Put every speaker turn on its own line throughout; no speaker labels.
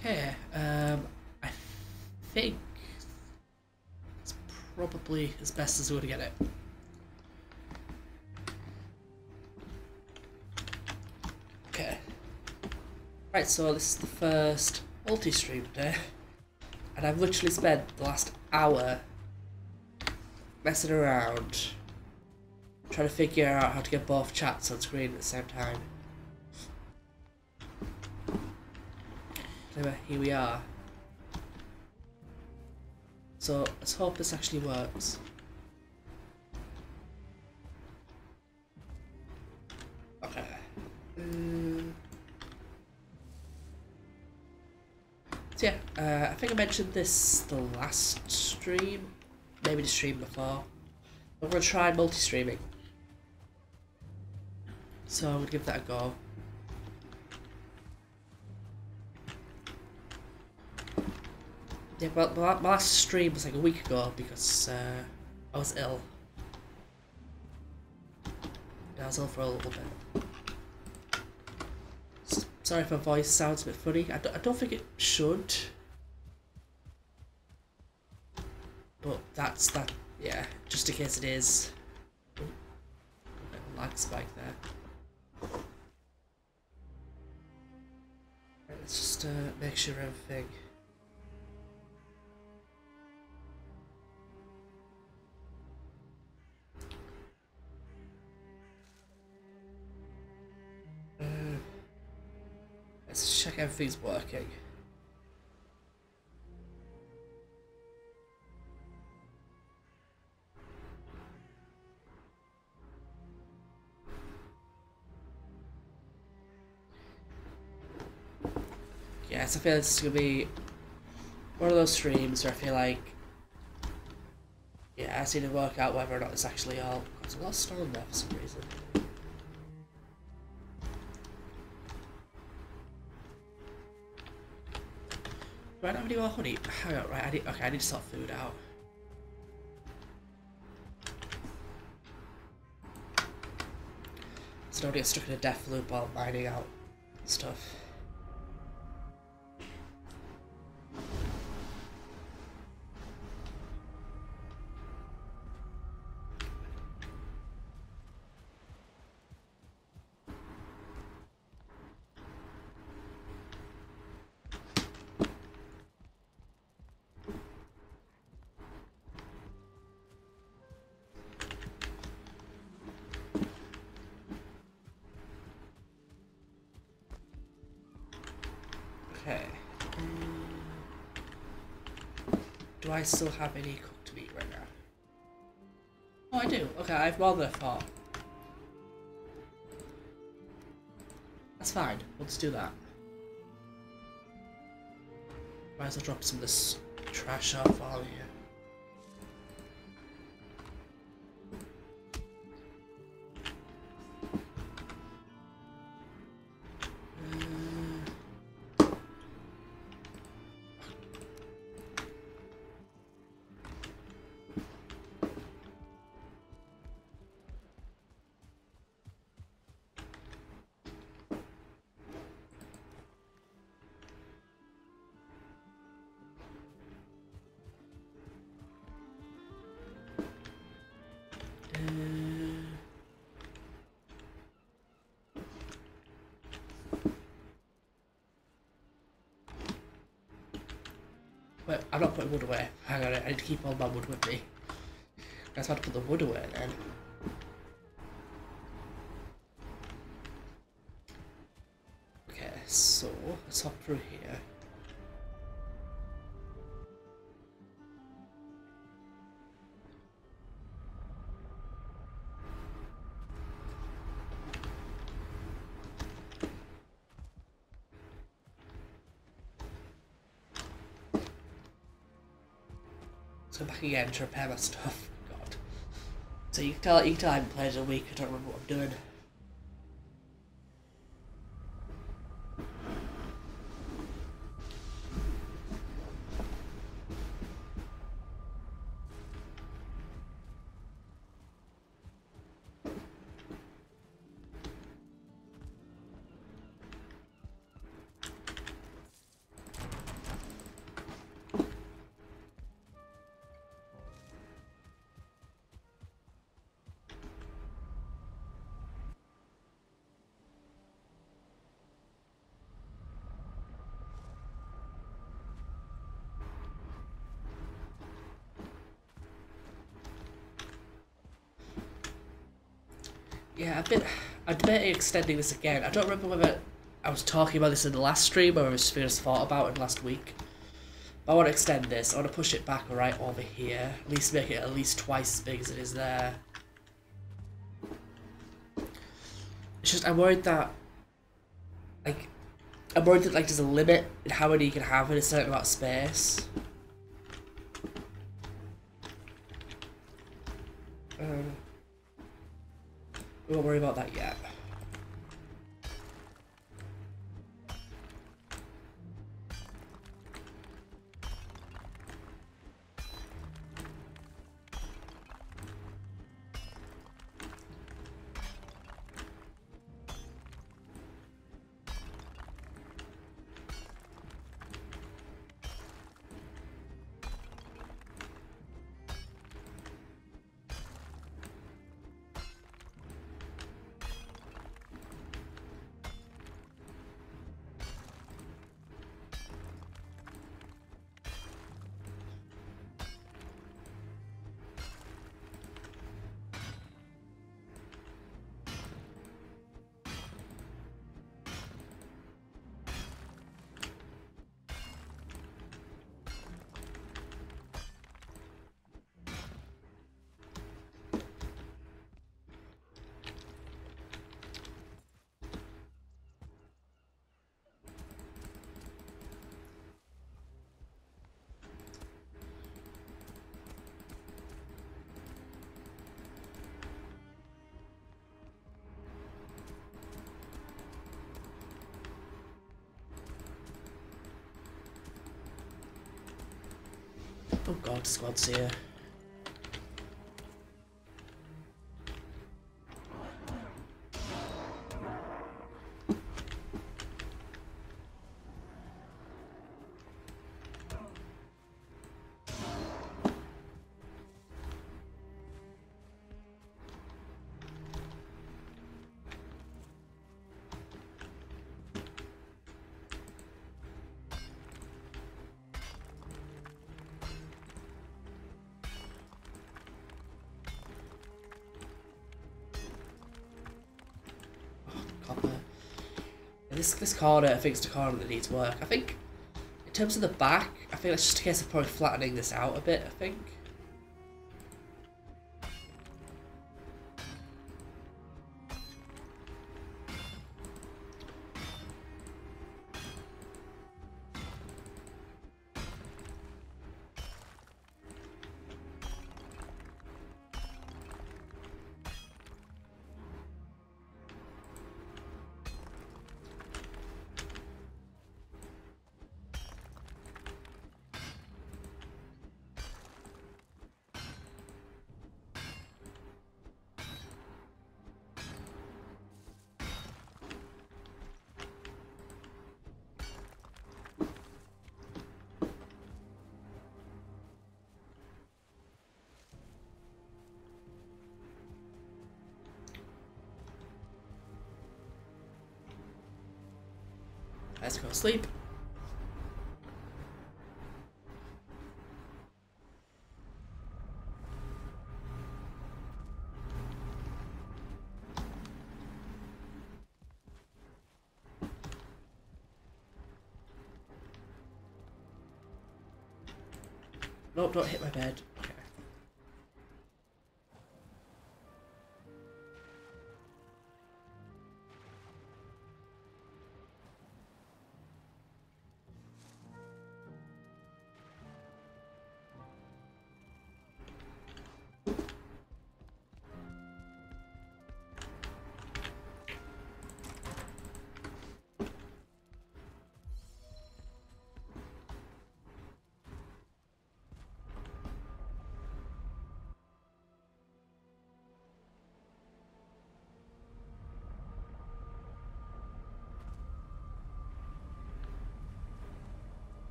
Okay, I think it's probably as best as we're gonna get it. Okay. Right, so this is the first multi-stream day, and I've literally spent the last hour messing around, trying to figure out how to get both chats on screen at the same time. Anyway, here we are. So let's hope this actually works. Okay. So yeah, I think I mentioned this the last stream, maybe the stream before. I'm gonna try multi-streaming. So I'm gonna give that a go. Yeah, well, my last stream was like a week ago because I was ill. Yeah, I was ill for a little bit. Sorry if my voice sounds a bit funny. I don't think it should. But that's that. Yeah, just in case it is. Oh, a bit of a lag spike there. Right, let's just make sure everything. Let's check everything's working. Yes, I feel this is gonna be one of those streams where I feel like, yeah, I just need to work out whether or not it's actually all. There's a lot of stone there for some reason. Do I not have any more honey? Hang on, right, I need to sort food out. So don't get stuck in a death loop while mining out stuff. Okay. Do I still have any cooked meat right now? Oh, I do. Okay, I have more than I thought. That's fine. We'll just do that. Might as well drop some of this trash off while we're here. Wait, I'm not putting wood away. Hang on, I need to keep all my wood with me. I just have to put the wood away then. Okay, so let's hop through here. Let's go back again to repair my stuff. God. So you can tell I haven't played in a week, I don't remember what I'm doing. Yeah, I'm debating extending this again. I don't remember whether I was talking about this in the last stream or I was just thought about it last week. But I want to extend this. I want to push it back right over here. At least make it at least twice as big as it is there. It's just I'm worried that like there's a limit in how many you can have in a certain amount of space. We won't worry about that yet. Oh god, squad's here. Copper. This corner, I think it's the corner that needs work. I think, in terms of the back, I think it's just a case of probably flattening this out a bit, I think. Let's go to sleep. Nope, don't hit my bed. Okay.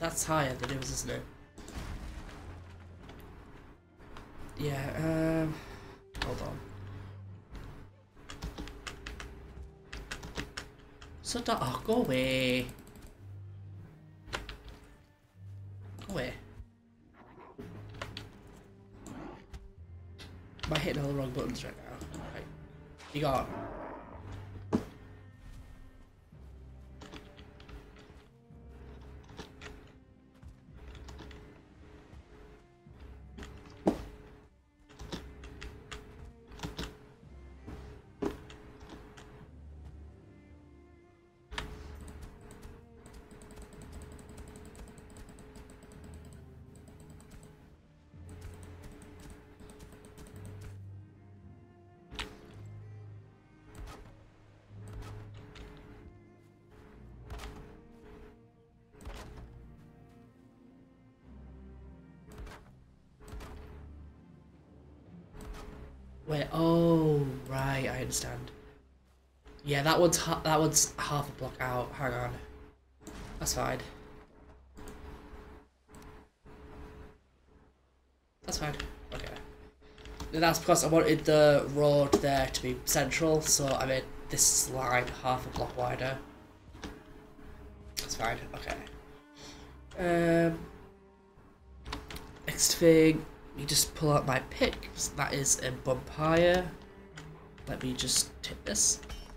That's higher than it was, isn't it? Yeah, hold on. So that, oh, go away. Go away. Am I hitting all the wrong buttons right now? Right. You got. Wait, oh, right, I understand. Yeah, that one's half a block out. Hang on. That's fine. That's fine. Okay. That's because I wanted the road there to be central, so I made this line half a block wider. That's fine. Okay. Next thing, you just pull out my pick. So that is a bump higher. Let me just tip this.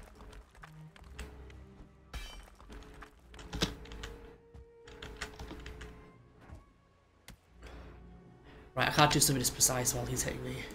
Right, I can't do something this precise while he's hitting me.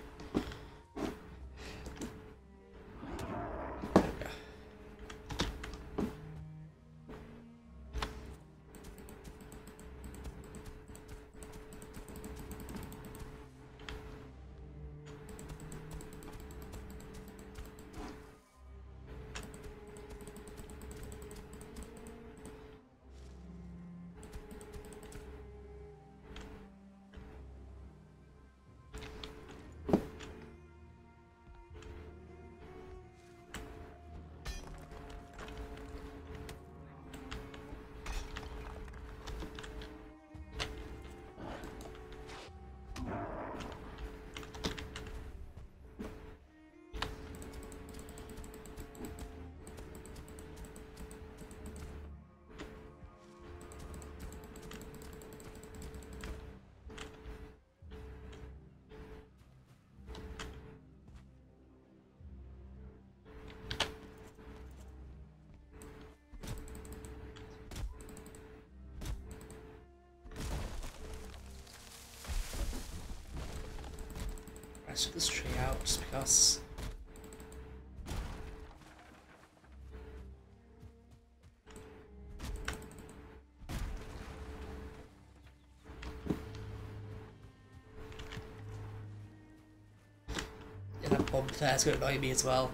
I took this tree out just because. Yeah, that bump there is going to annoy me as well.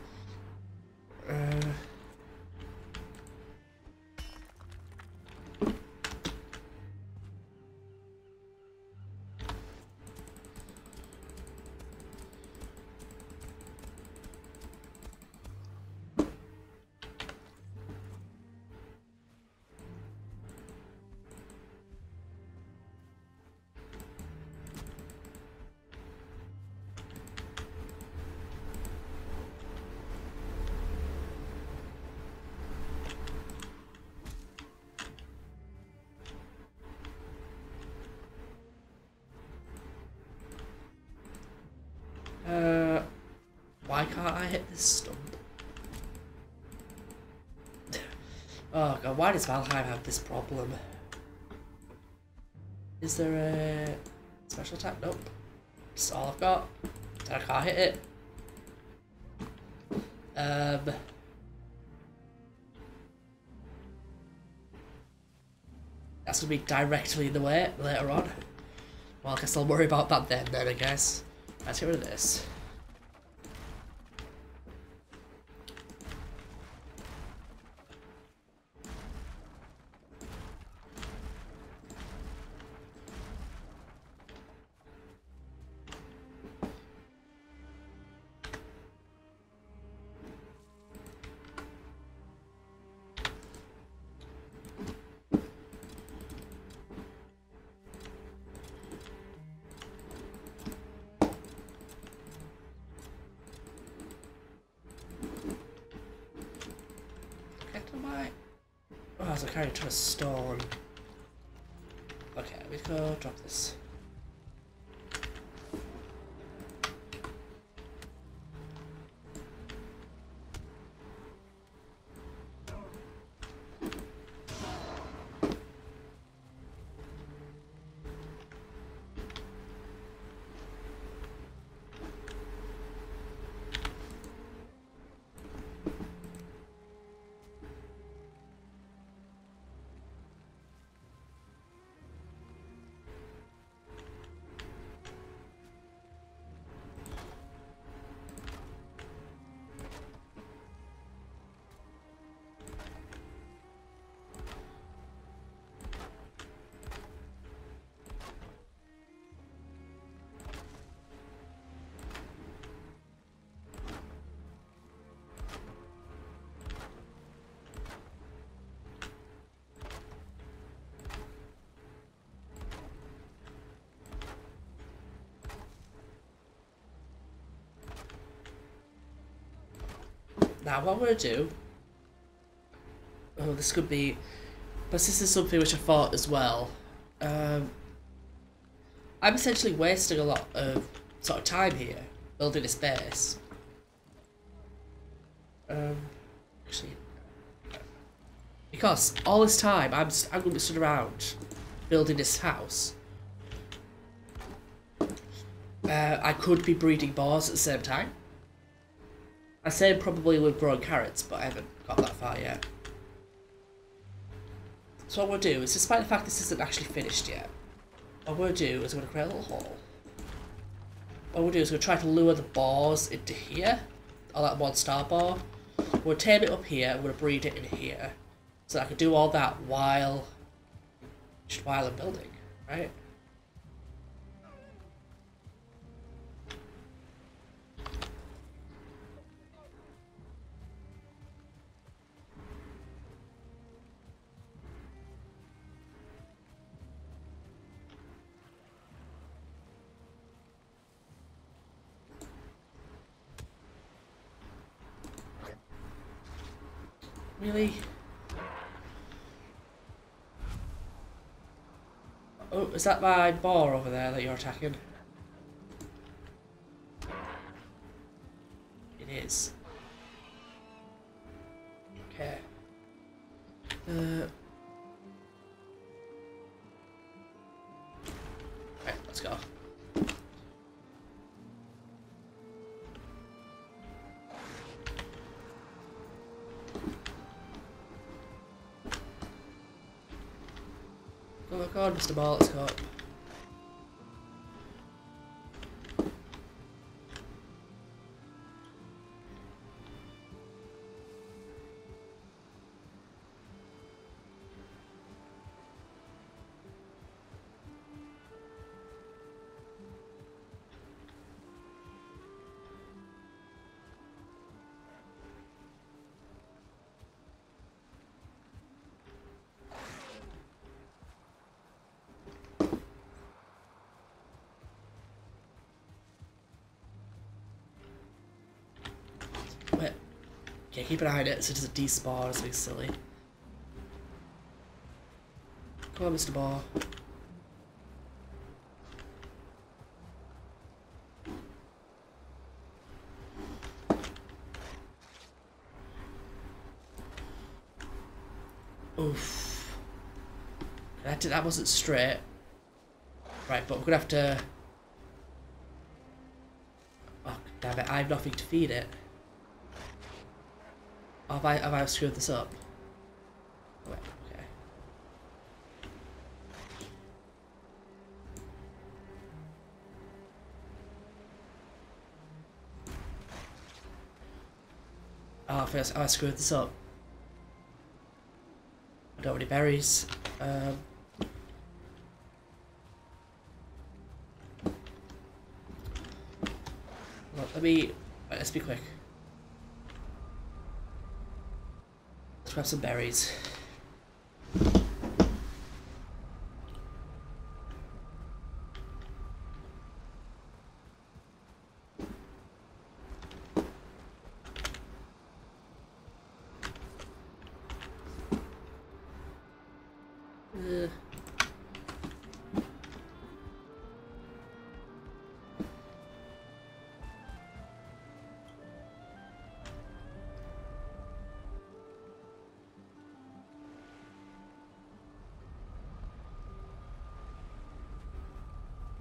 Why can't I hit this stump? Oh god, why does Valheim have this problem? Is there a special attack? Nope. That's all I've got. I can't hit it. That's gonna be directly in the way later on. Well, I guess I'll worry about that then, I guess. Let's get rid of this. Am I? Oh, I was carrying to a stone. Okay, we go drop this. Now what I'm going to do... Oh, this could be... But this is something which I thought as well. I'm essentially wasting a lot of sort of time here, building this base. Actually... Because all this time, I'm going to be stood around building this house. I could be breeding boars at the same time. I say probably with growing carrots, but I haven't got that far yet. So what we'll do is, despite the fact this isn't actually finished yet, what we'll do is I'm going to create a little hole. What we'll do is we'll try to lure the boars into here, or that 1-star boar. We'll tame it up here, and we'll breed it in here. So I can do all that while I'm building, right? Really? Oh, is that my boar over there that you're attacking? It is. Okay. Right, let's go. Oh my god, Mr. Ball, let's go. Wait. Okay, keep an eye on it so it doesn't despawn or something silly. Come on, Mr. Ball. Oof. That wasn't straight. Right, but we're gonna have to... Oh, damn it, I have nothing to feed it. Oh, have I screwed this up? Wait, okay. Oh, first, I screwed this up. I don't have any berries. Well, let's be quick. Let's grab some berries.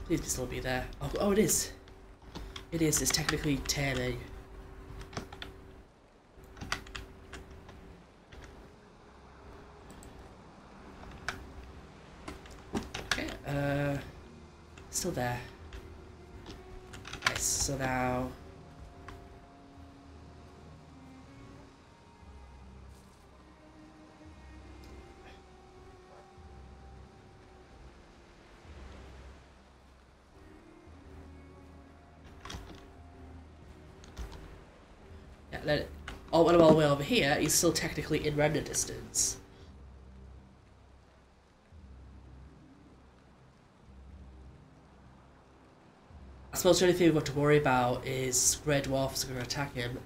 Please still be there. Oh, it is. It is. It's technically taming. Okay, still there. Nice, so now... Yeah, let it... all the way over here, he's still technically in render distance. I suppose the only thing we've got to worry about is Grey Dwarfs are going to attack him.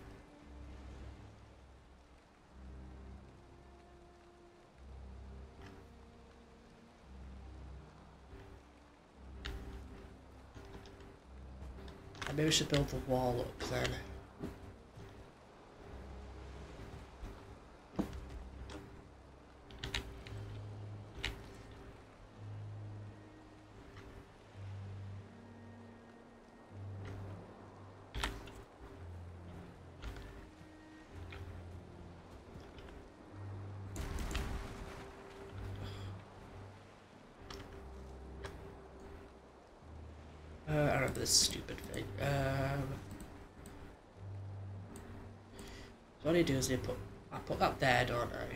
And maybe we should build the wall up then. I remember this stupid thing. So what I do is I put that there, don't I?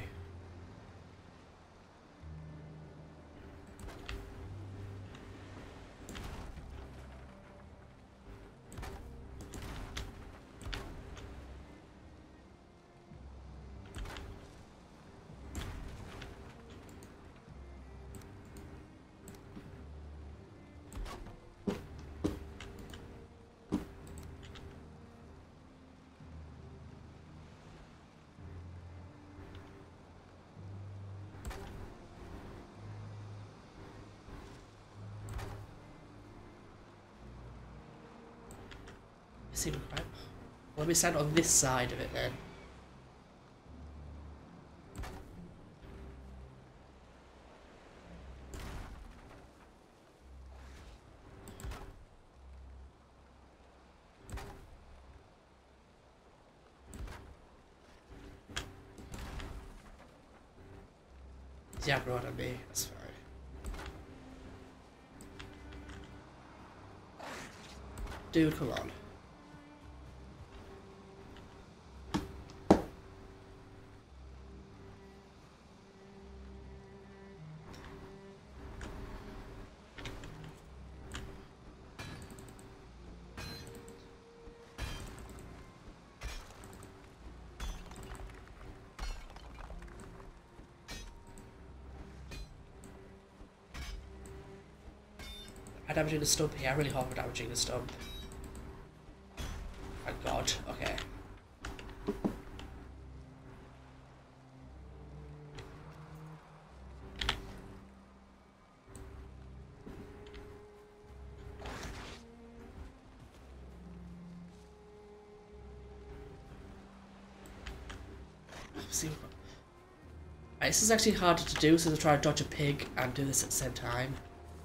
Right. Let me stand on this side of it then. Yeah, brought on me. That's fine. Dude, come on. I'm damaging the stump here. I really hope I'm damaging the stump. Thank God. Okay. See, this is actually harder to do since I try to dodge a pig and do this at the same time.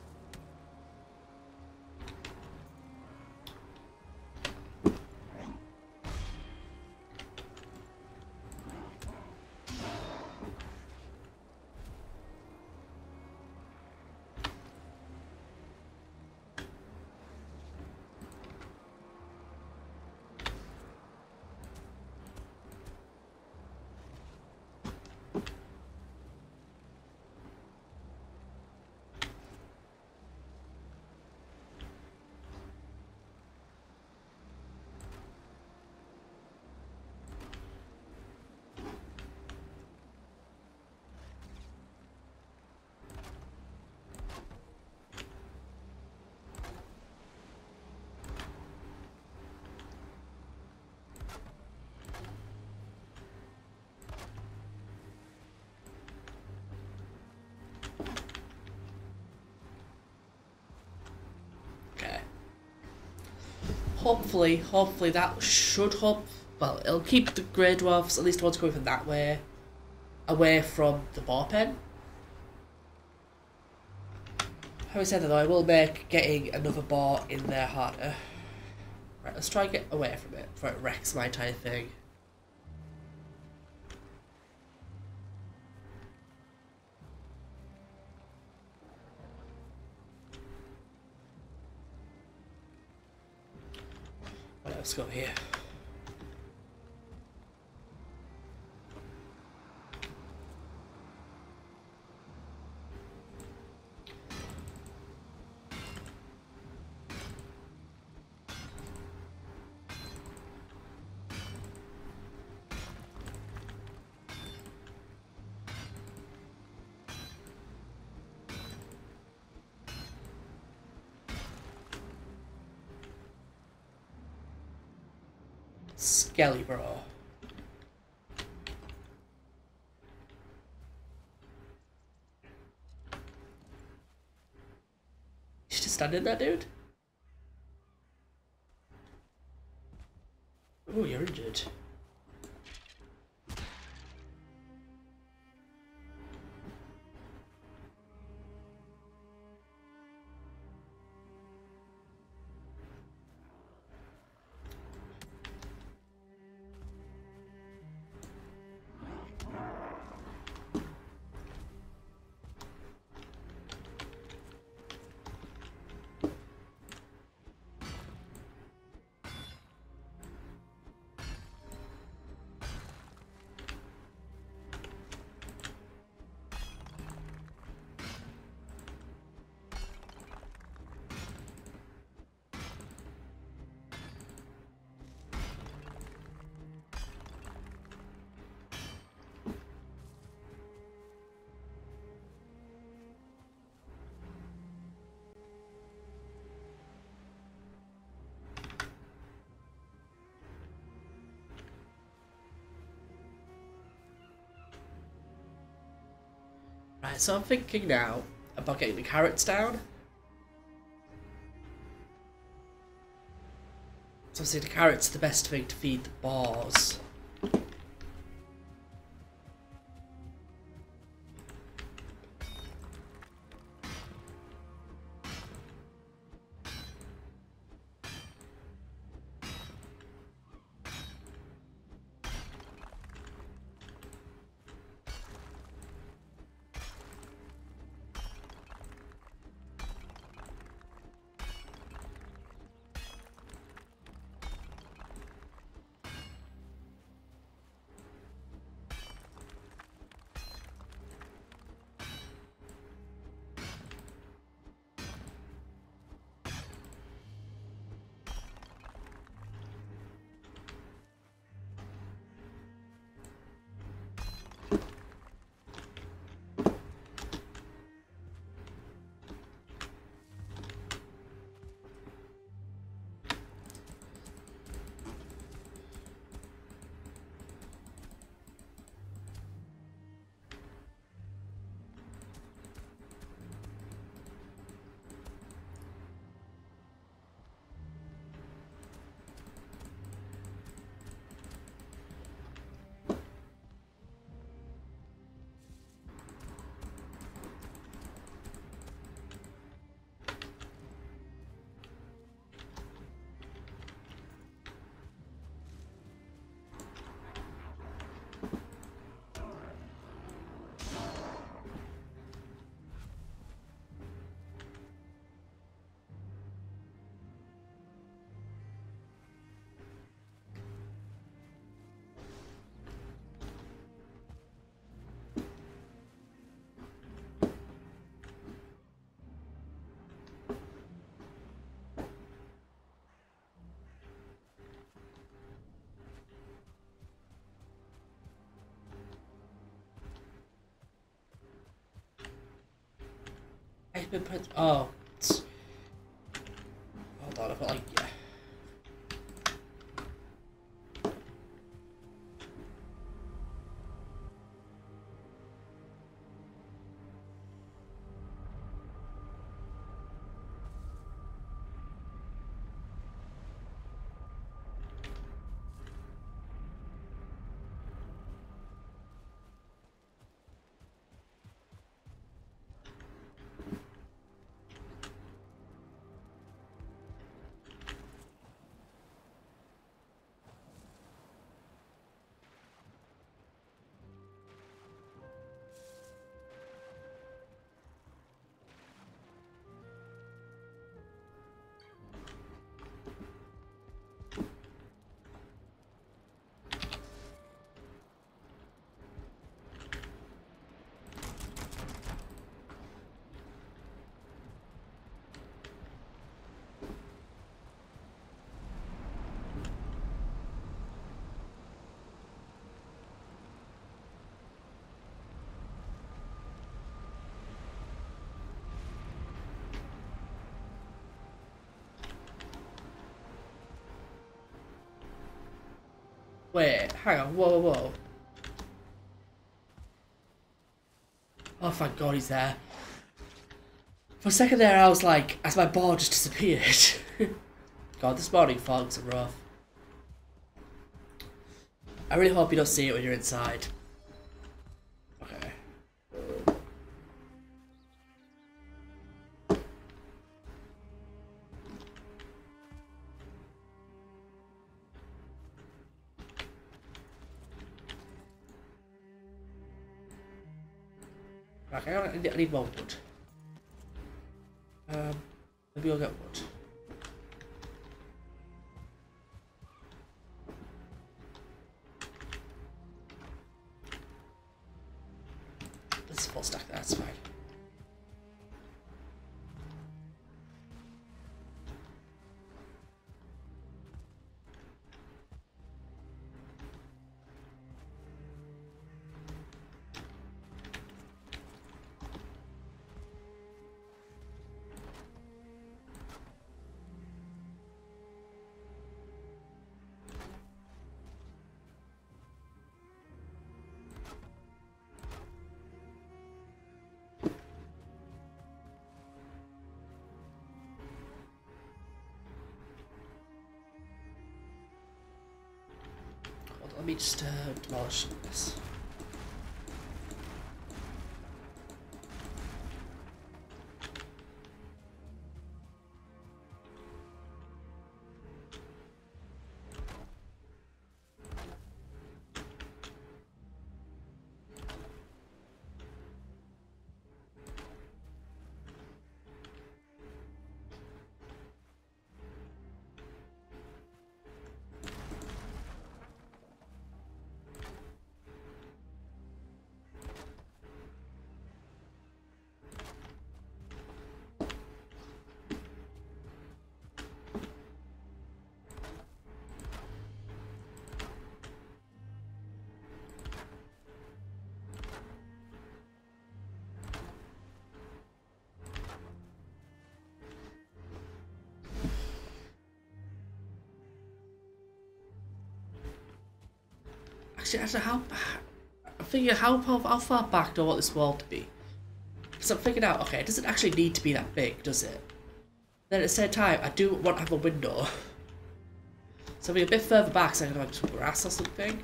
Hopefully that should help. Well, it'll keep the Grey Dwarfs, at least the ones going from that way, away from the boar pen. Having said that though, I will make getting another bar in there harder. Right, let's try and get away from it before it wrecks my entire thing. Right, let's go here. Skelly bro. You just standing there, dude? Oh, you're injured. Right, so I'm thinking now about getting the carrots down. So obviously the carrots are the best thing to feed the boars. I've been put. Oh. Hold on, I've got like. Yeah. Wait, hang on, whoa, whoa, whoa. Oh, thank God he's there. For a second there, I was like, as my ball just disappeared. God, this morning fogs are rough. I really hope you don't see it when you're inside. Okay. Okay, I need more wood. Maybe I'll get wood. Let's full stack that, that's fine. Let me just demolish this. Actually, how? I'm thinking how far back do I want this wall to be? Because I'm figuring out, okay, it doesn't actually need to be that big, does it? Then at the same time, I do want to have a window. So I'll be a bit further back so I can have some grass or something.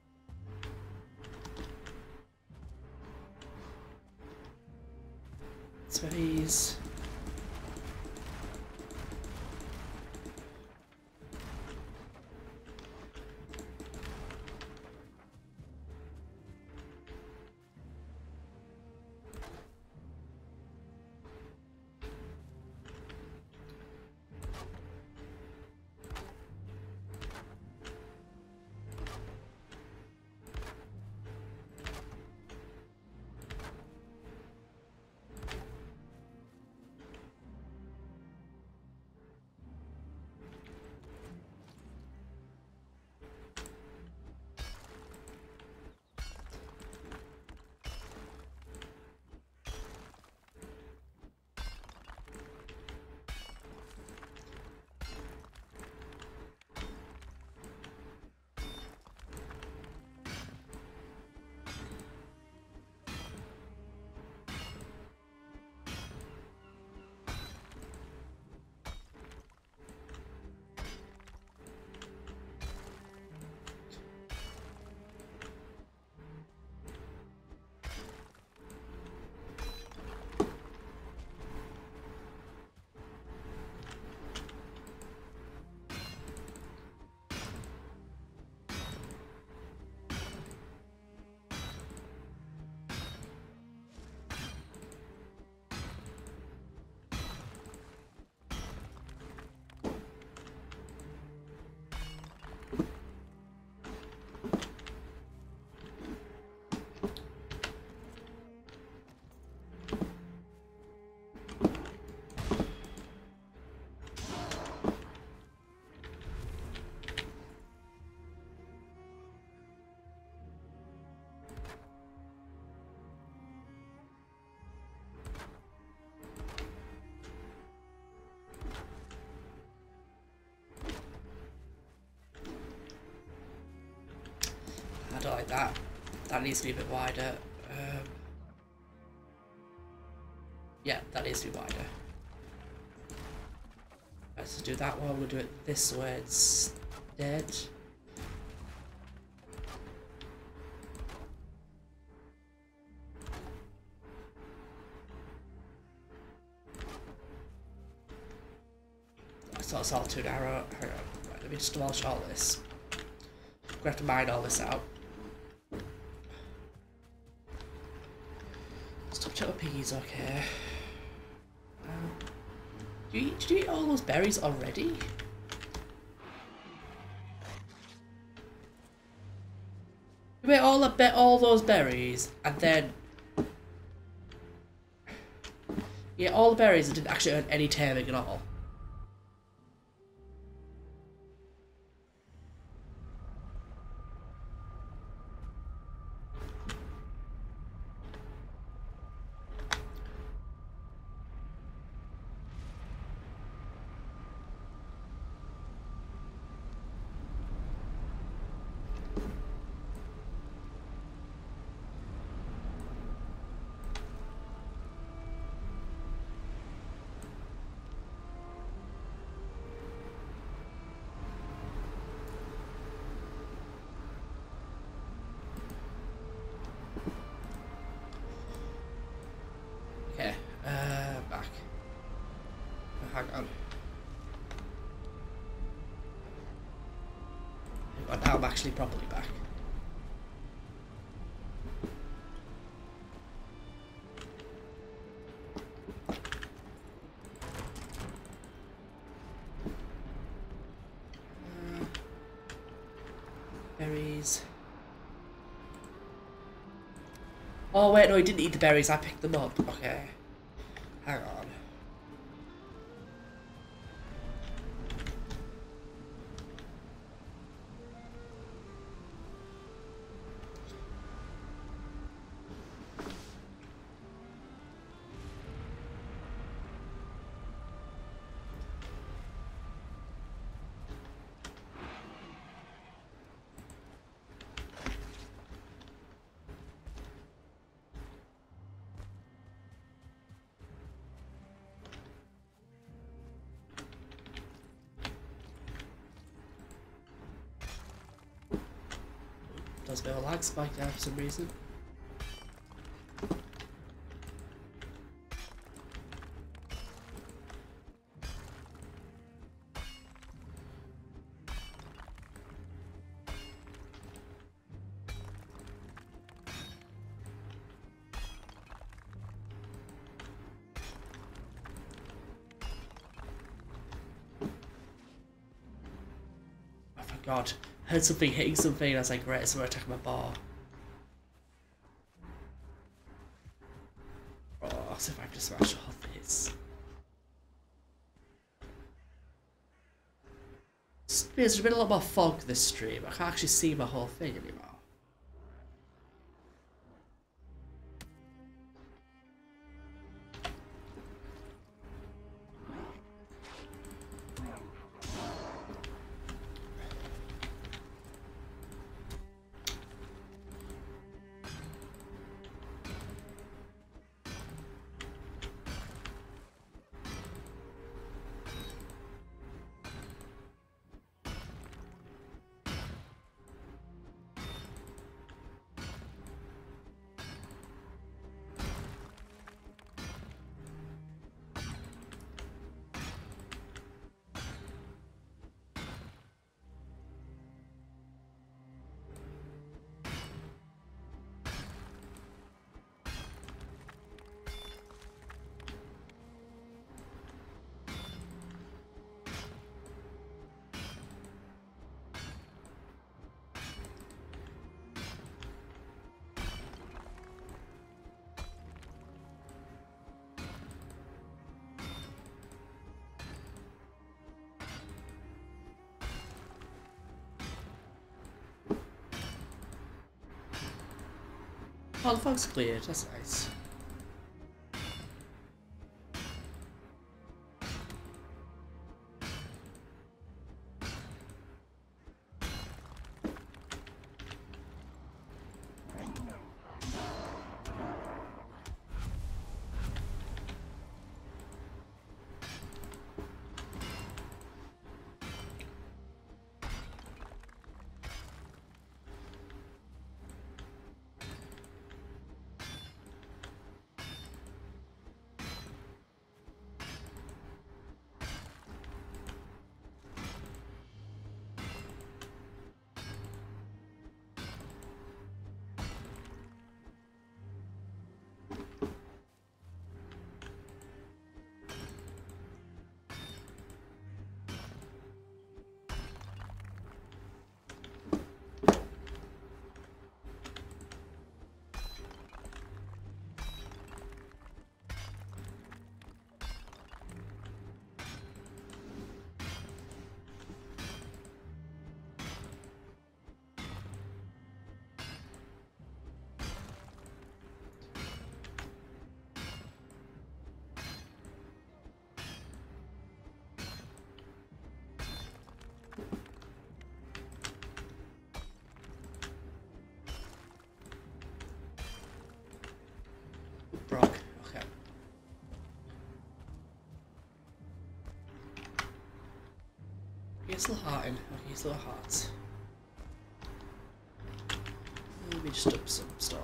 Space. like that. That needs to be a bit wider. Yeah, that needs to be wider. Let's do that one. We'll do it this way instead. So it's all too narrow. Hang on. Right, let me just demolish all this. We're gonna have to mine all this out. Stop chatting with piggies, okay. Did you eat all those berries already? You ate all those berries and then you ate all the berries and didn't actually earn any taming at all. Okay, back. Hang on. Now I'm actually properly back. Berries. Oh wait, no, he didn't eat the berries. I picked them up. Okay. Hang on. Does a bit of a lag spike there for some reason. Oh my god. I heard something hitting something and I was like, right, so I'm attacking my bar. Oh, I'll see if I can just smash all this. There's been a lot more fog this stream. I can't actually see my whole thing anymore. Oh, the fog's cleared. That's nice. this little heart in. Okay, use little hearts. Let me just dump some stone.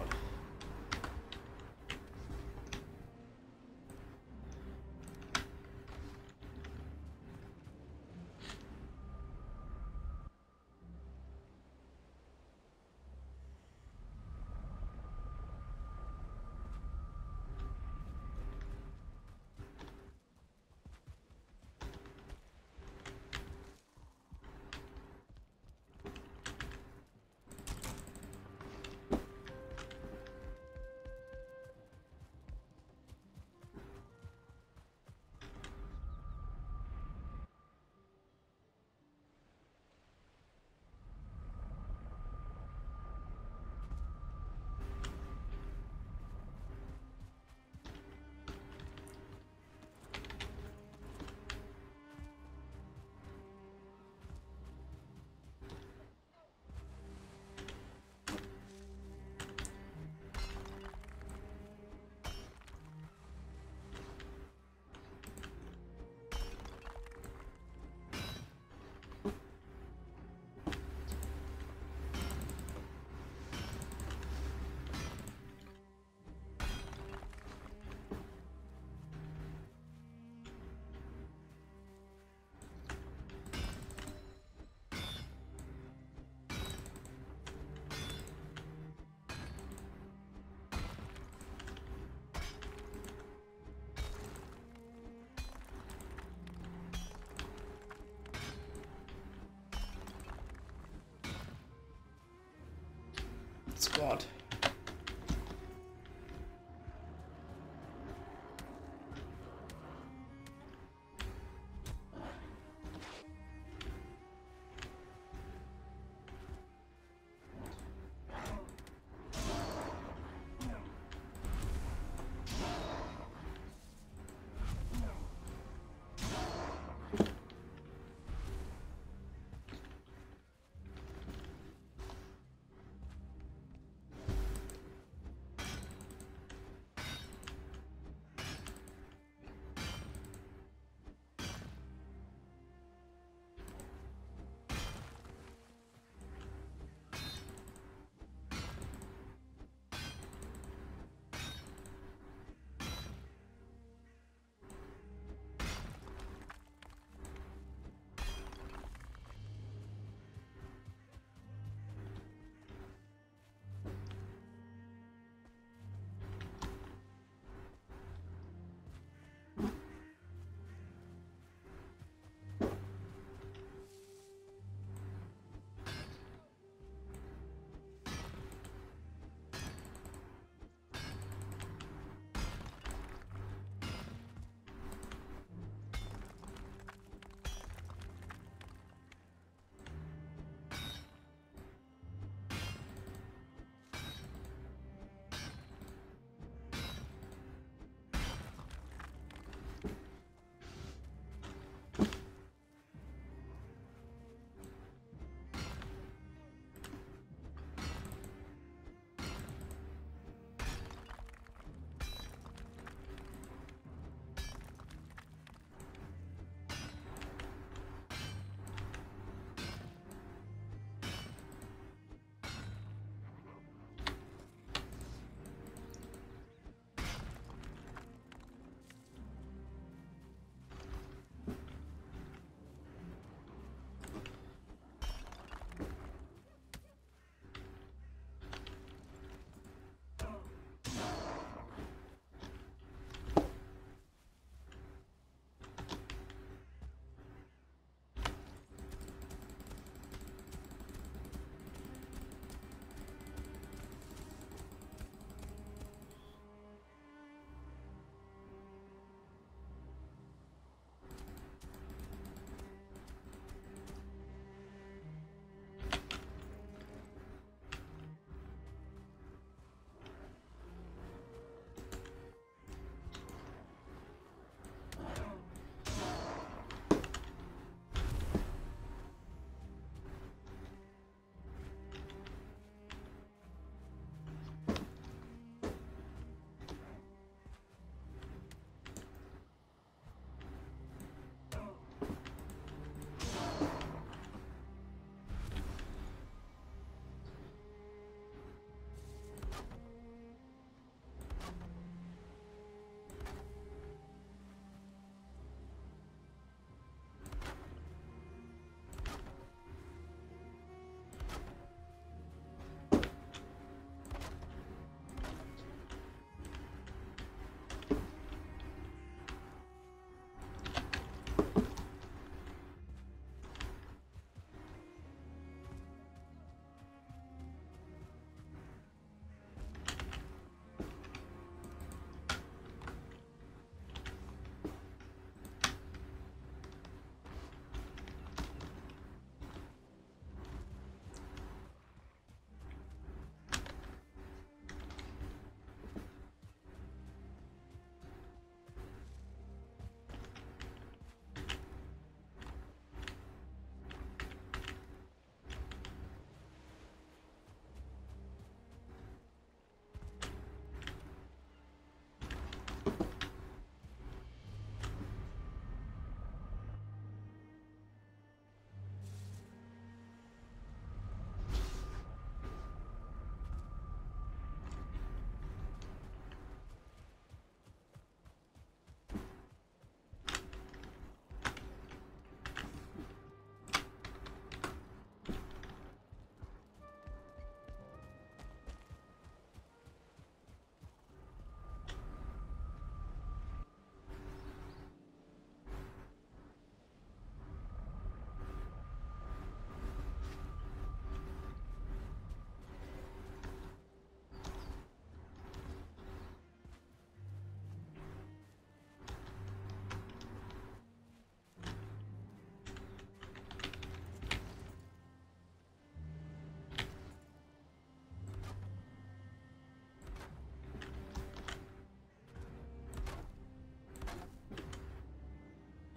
Squad.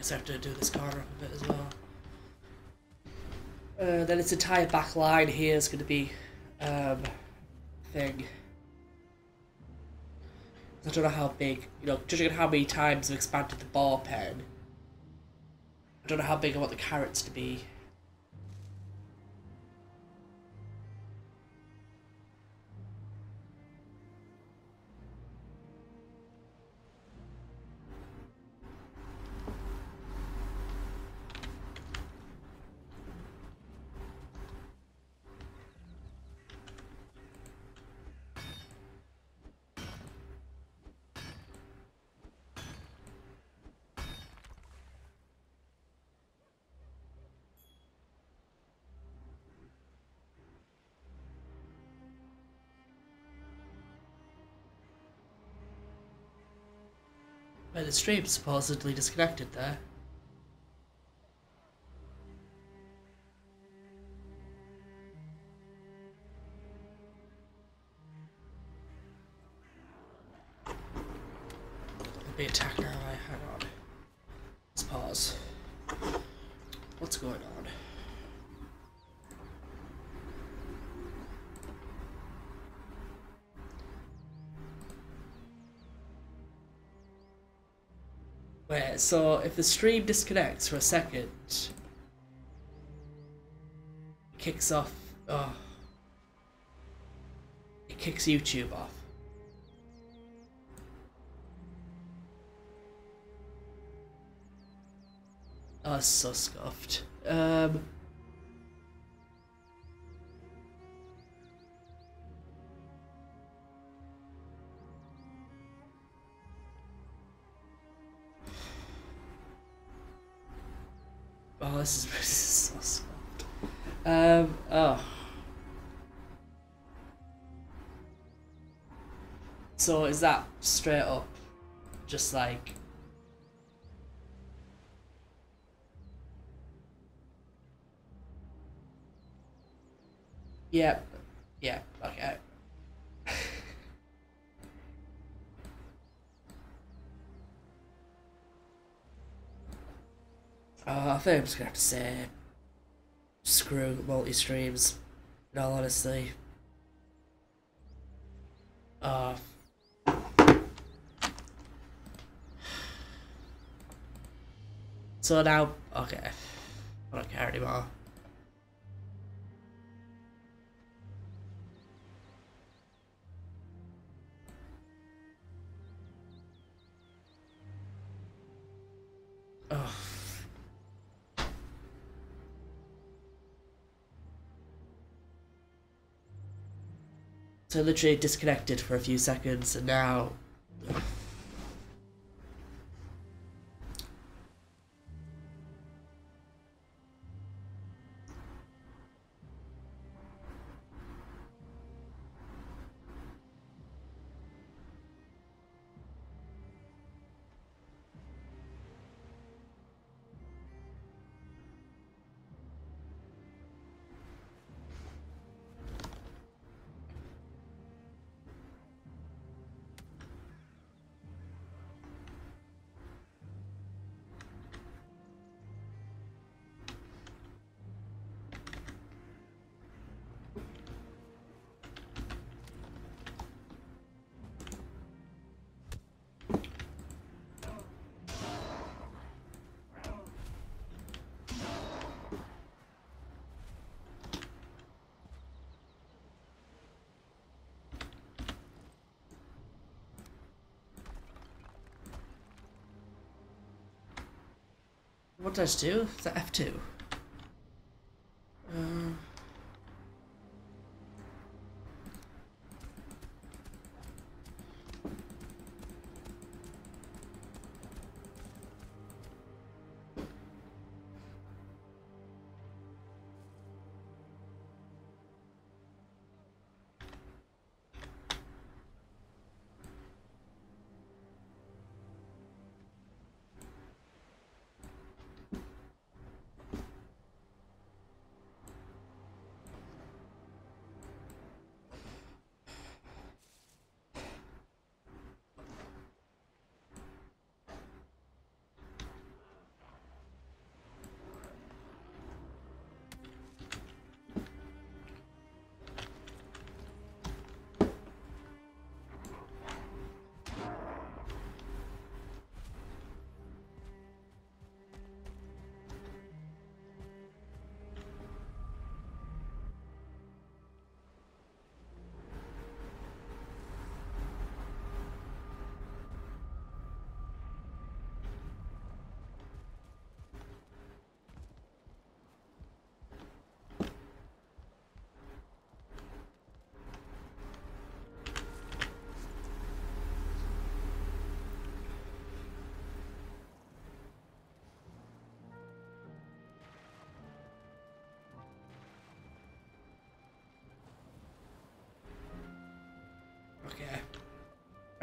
Just have to do this corner up a bit as well. Then its entire back line here is going to be thing. I don't know how big, you know, judging on how many times I've expanded the ball pen, I don't know how big I want the carrots to be. Wait, the stream's supposedly disconnected there. I'll be attacked now. Hang on. Let's pause. What's going on? Wait, so if the stream disconnects for a second, it kicks off. Oh. It kicks YouTube off. Oh, that's so scuffed. Oh, this is so scuffed. Oh. So is that straight up, just like? Yep. Yeah. Okay. I think I'm just gonna have to say, screw multi-streams. In all honesty. So now, okay, I don't care anymore. Oh. So literally disconnected for a few seconds, and now. What does do? Is that F2?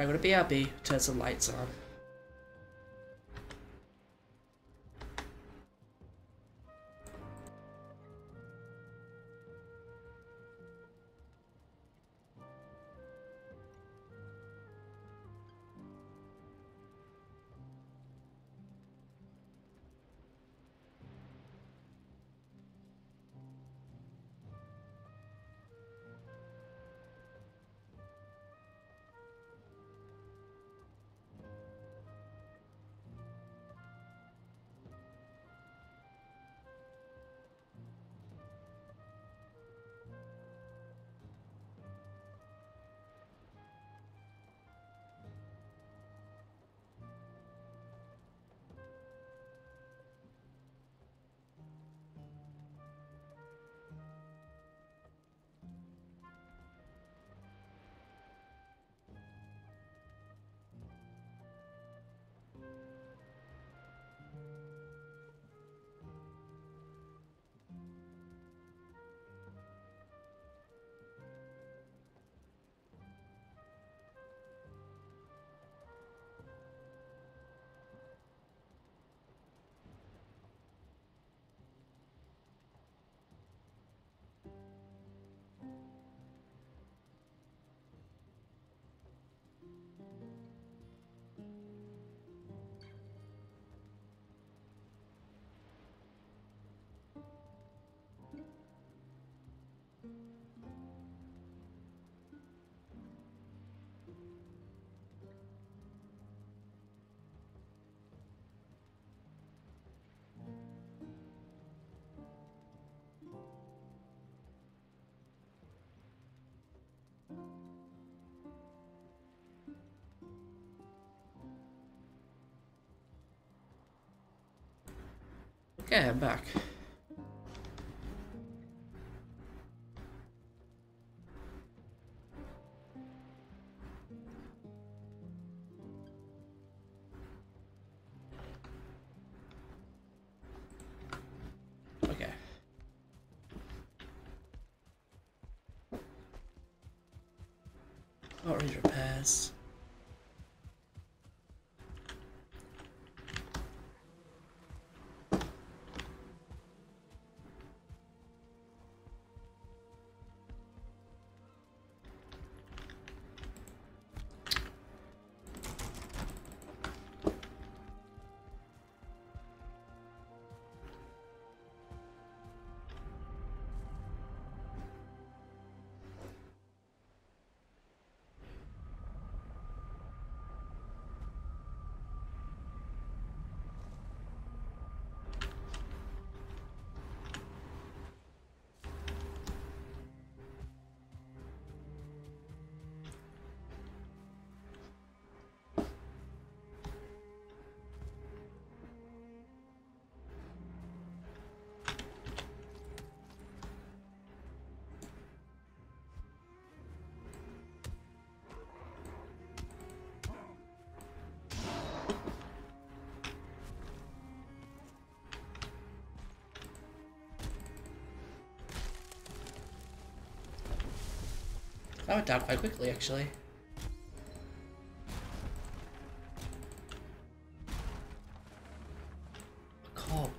I'm gonna BRB, turn some lights on. Okay, I'm back. Okay. Outreach repairs. That went down quite quickly, actually. Cold.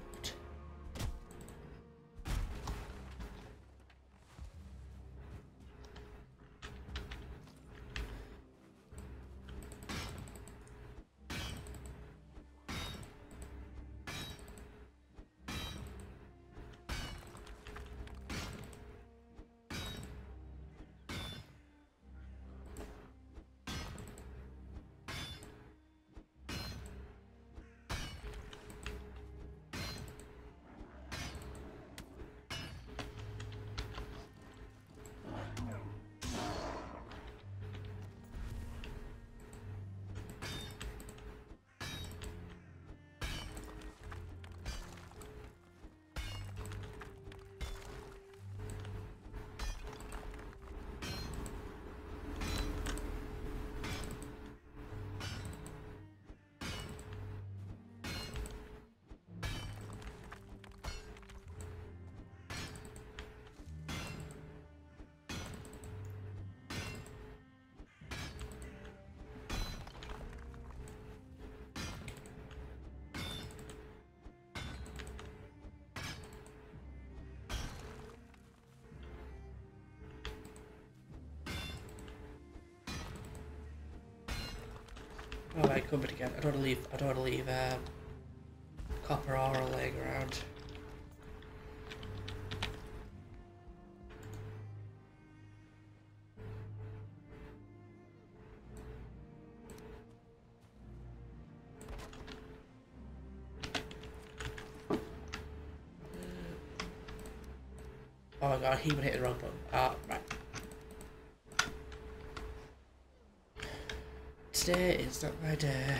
Oh, I covered again. I don't want to leave copper ore laying around. Oh my god, he would hit the wrong button. Ah, right. Today is not my day.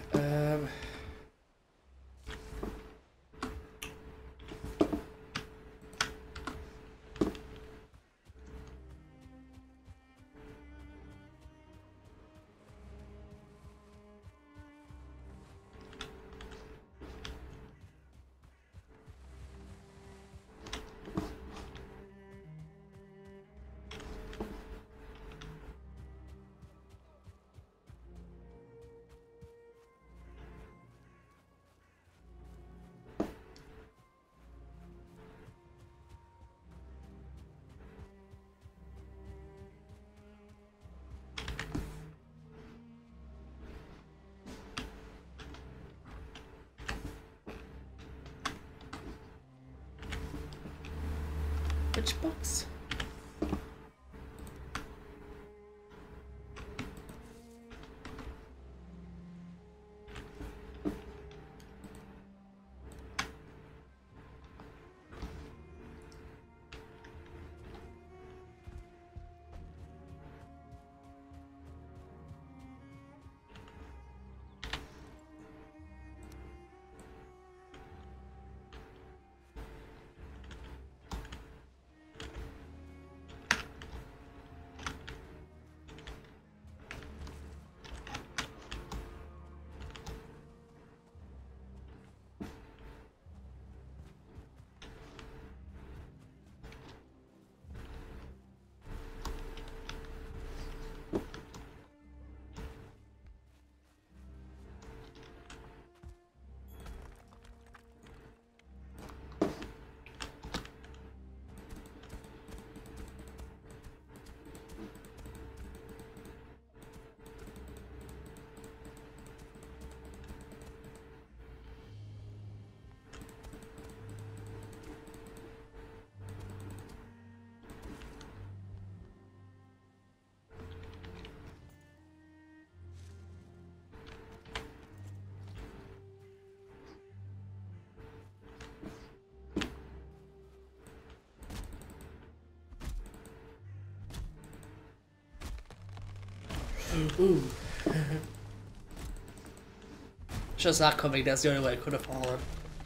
Which box? Ooh. Just that coming, that's the only way it could have fallen.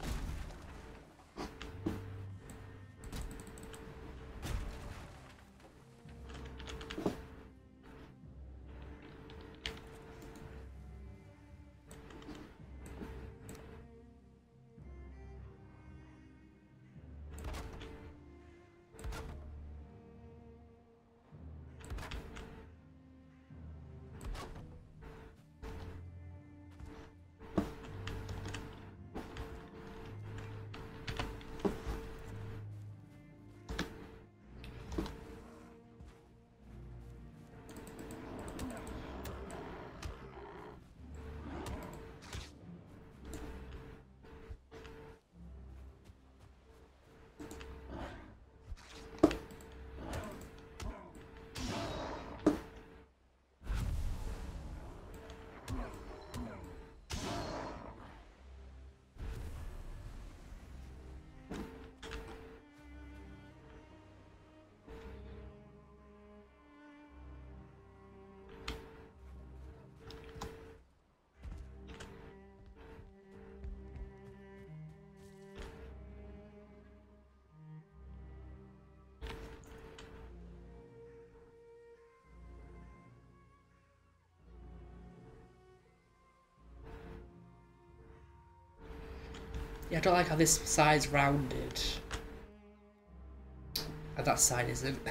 Yeah, I don't like how this side's rounded. And that side isn't.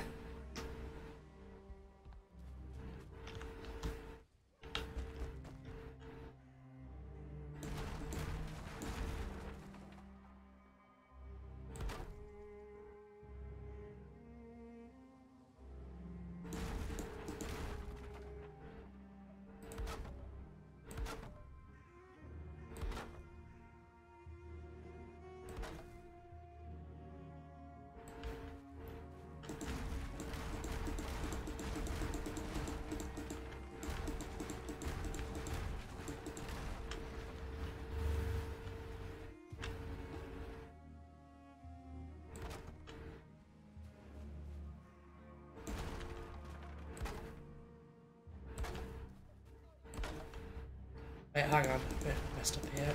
Wait, hang on. I messed up here.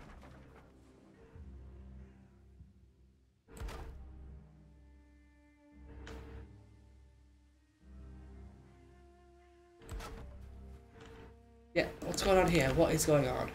Yeah, what's going on here? What is going on?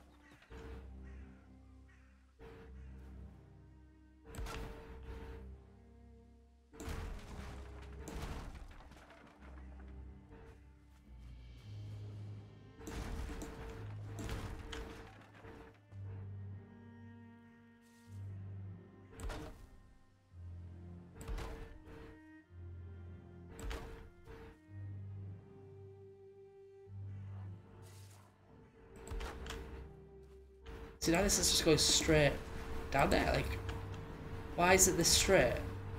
See, now this is just going straight down there. Like, why is it this straight?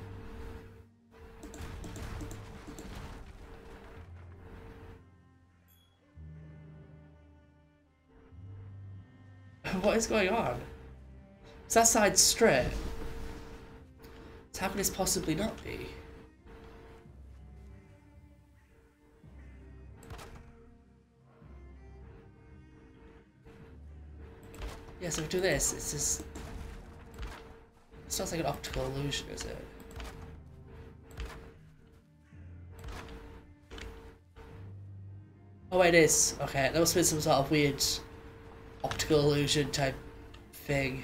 What is going on? Is that side straight? How can this possibly not be? Yeah, so if we do this, it's just... It's not like an optical illusion, is it? Oh, it is. Okay, that must have been some sort of weird optical illusion type thing.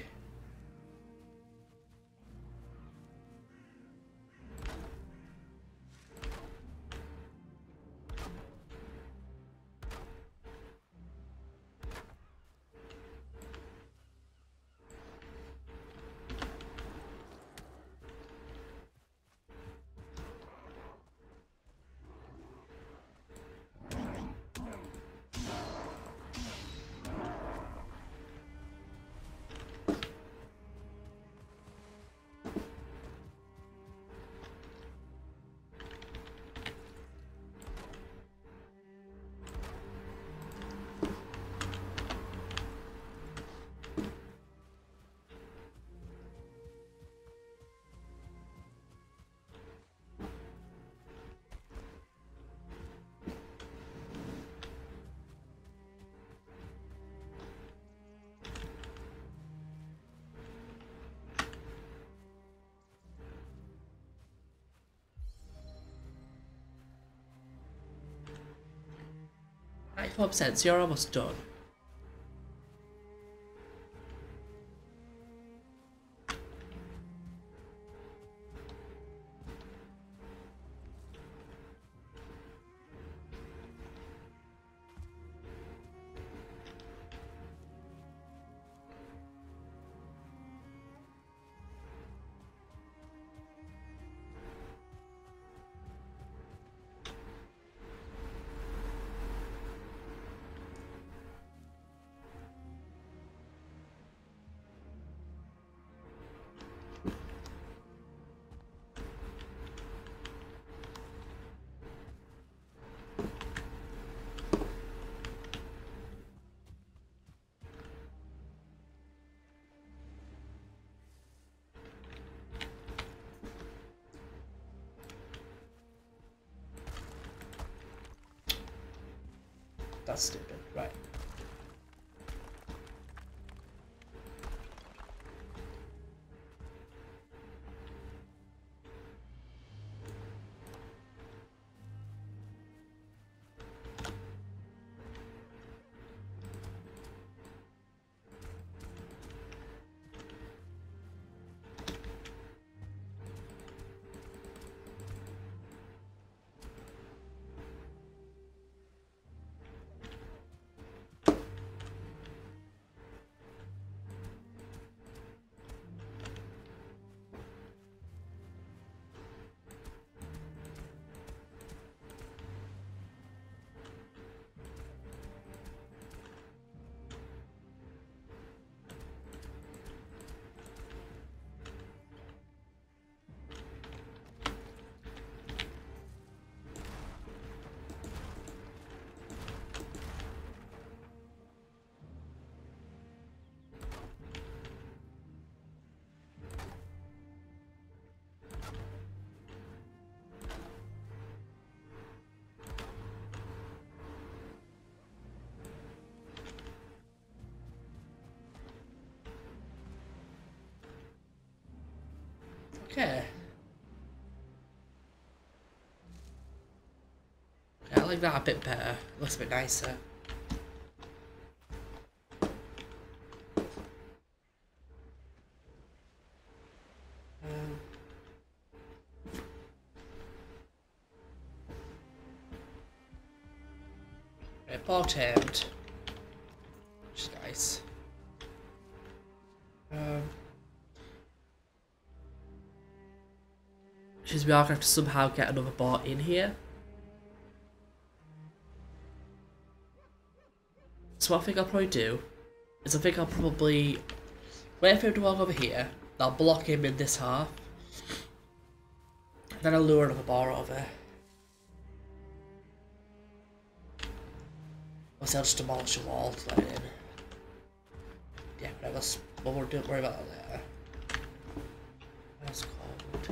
%, you're almost done. That's stupid, right. Okay. I like that a bit better. Looks a bit nicer. Important. Which is nice. Which is we are going to have to somehow get another boat in here. So what I think I'll probably do is I think I'll probably wait for him to walk over here. I'll block him in this half. Then I'll lure another bar over. Or I'll just demolish a wall to let it in. Yeah, whatever. Don't worry about that later. That's cold.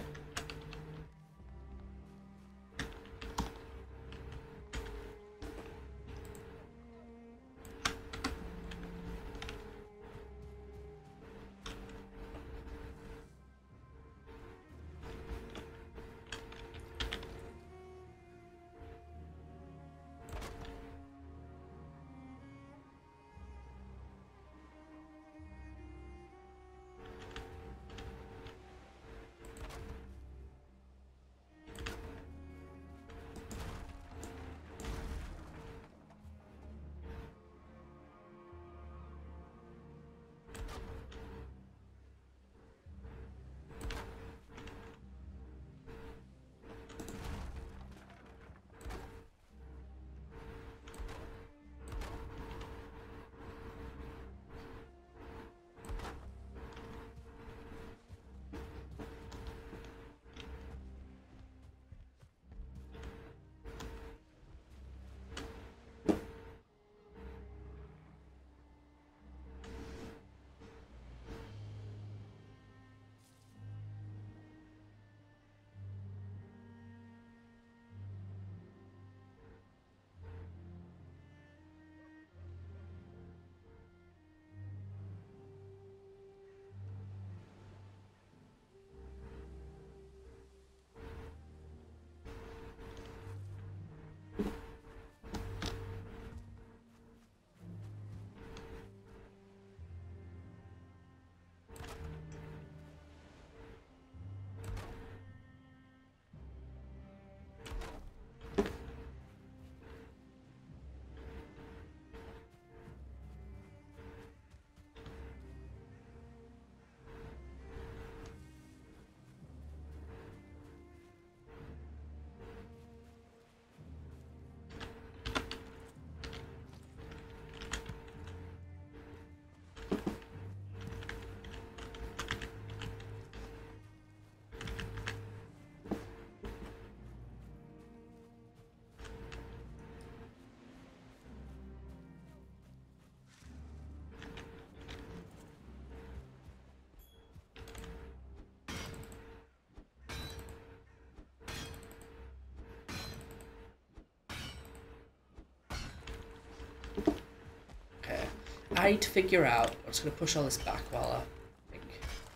I need to figure out. I'm just going to push all this back while I think.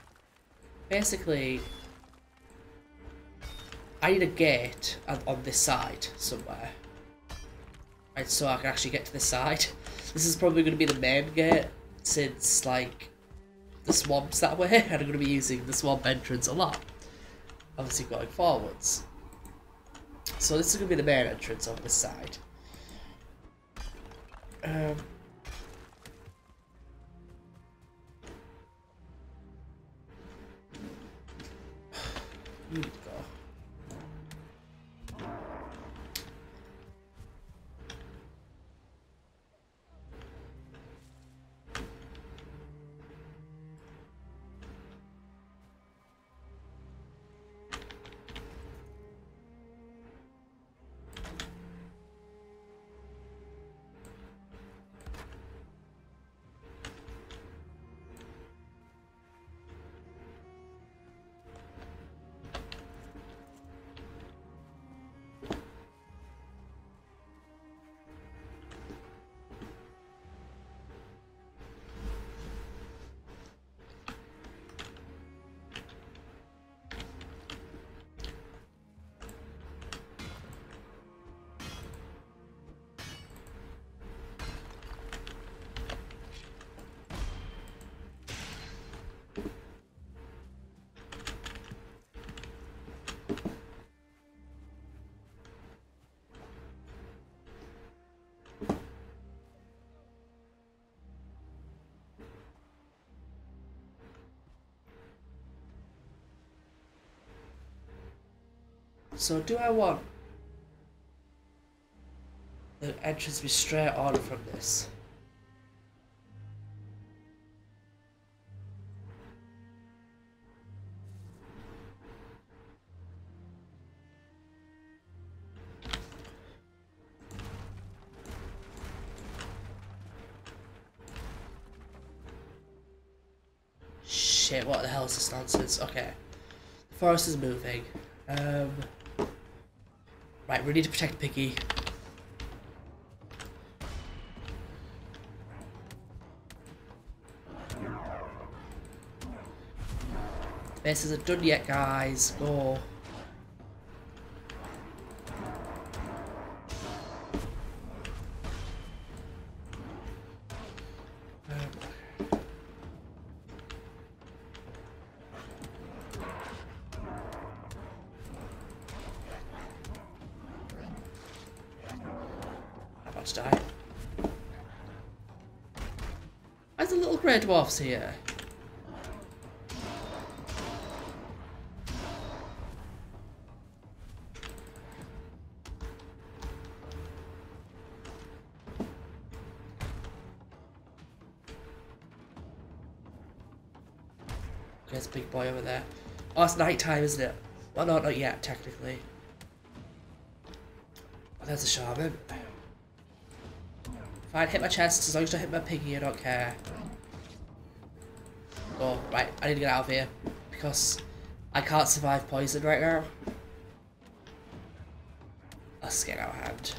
Basically, I need a gate on this side somewhere. Right, so I can actually get to this side. This is probably going to be the main gate, since, like, the swamp's that way, and I'm going to be using the swamp entrance a lot. Obviously going forwards. So this is going to be the main entrance on this side. You need to go. So do I want the entrance to be straight on from this? Shit, what the hell is this nonsense? Okay. The forest is moving. Right, we need to protect Piggy. This isn't done yet, guys. Go. I'm about to die. Why's the little grey dwarfs here? There's a big boy over there. Oh, it's night time, isn't it? Well, no, not yet, technically. Oh, there's a shaman. Fine, hit my chest. As long as I hit my piggy, I don't care. Oh, right, I need to get out of here. Because I can't survive poison right now. Let's get out of hand.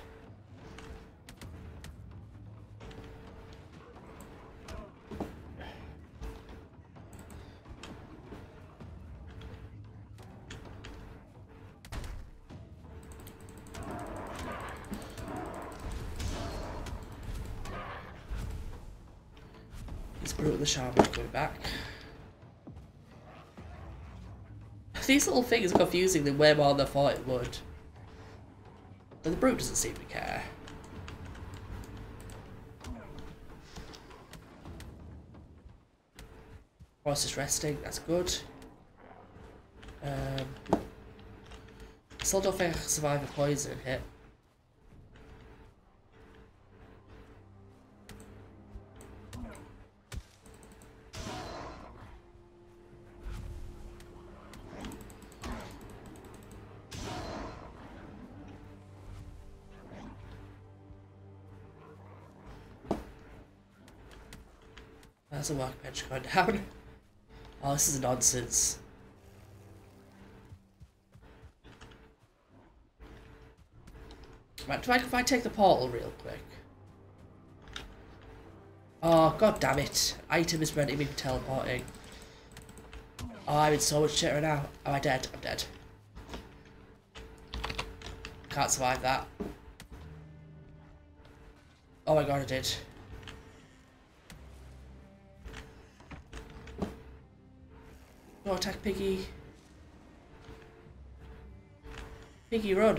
Brute the shaman going back. These little things are confusing them way more than I thought it would. But the brute doesn't seem to care. Horse is resting, that's good. I still don't think I can survive a poison hit. There's a workbench going down. Oh, this is nonsense. Right, do I mind if I take the portal real quick? Oh, god damn it. Item is preventing me from teleporting. Oh, I'm in so much shit right now. Am I dead? I'm dead. Can't survive that. Oh my god, I did. No, attack Piggy. Piggy, run.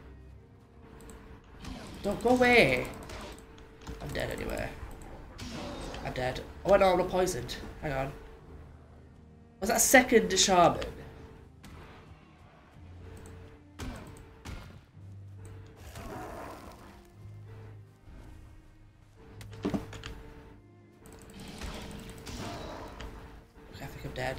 Don't go away. I'm dead anyway. I'm dead. Oh, I know I'm not poisoned. Hang on. Was that second shaman? Okay, I think I'm dead.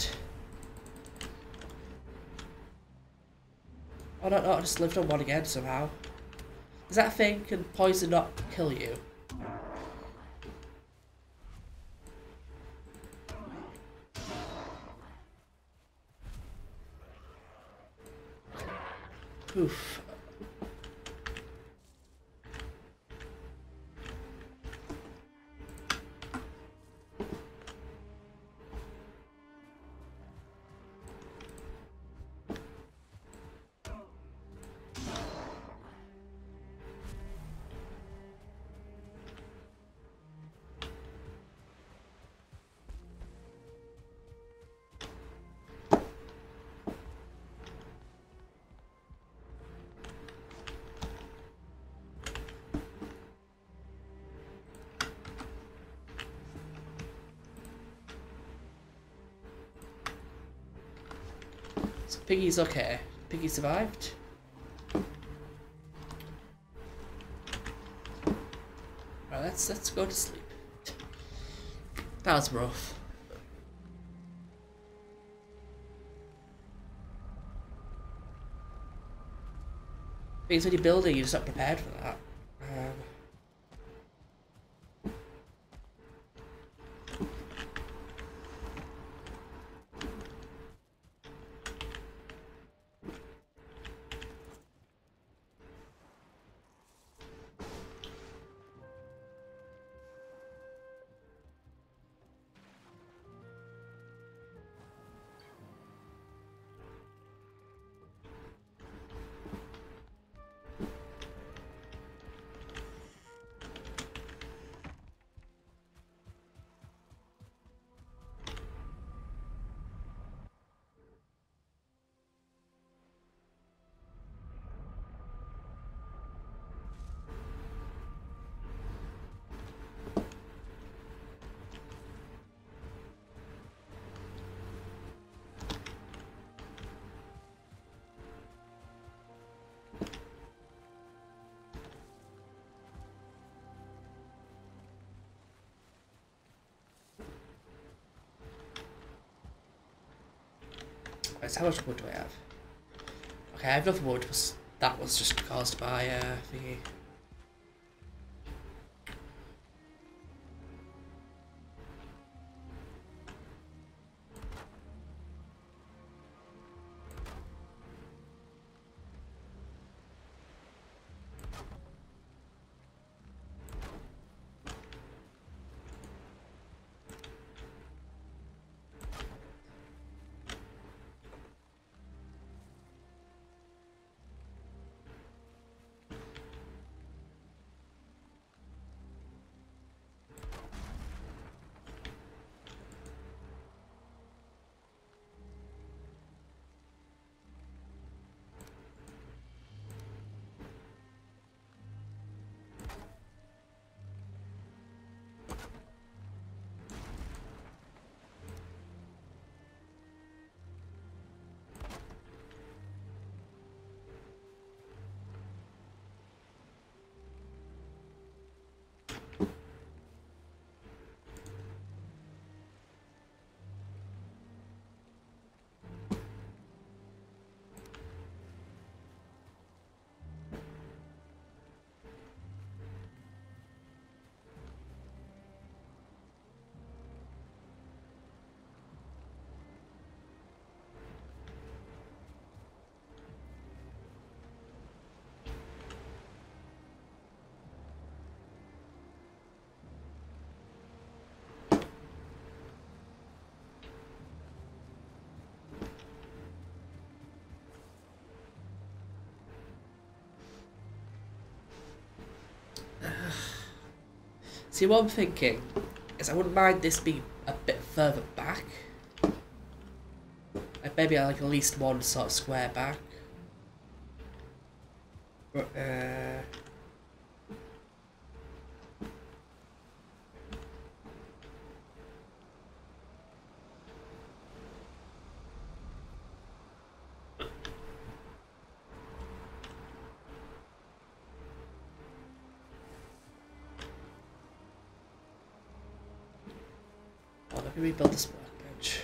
Oh no, I just lived on one again somehow. Is that a thing? Can poison not kill you? Oof. So Piggy's okay. Piggy survived. let's go to sleep. That was rough. Because when you're building, you're just not prepared for that. Right, so how much wood do I have? Okay, I have enough wood, but that was just caused by thingy. See, what I'm thinking is I wouldn't mind this being a bit further back. Like maybe like at least one sort of square back. But, oh, let me rebuild this workbench.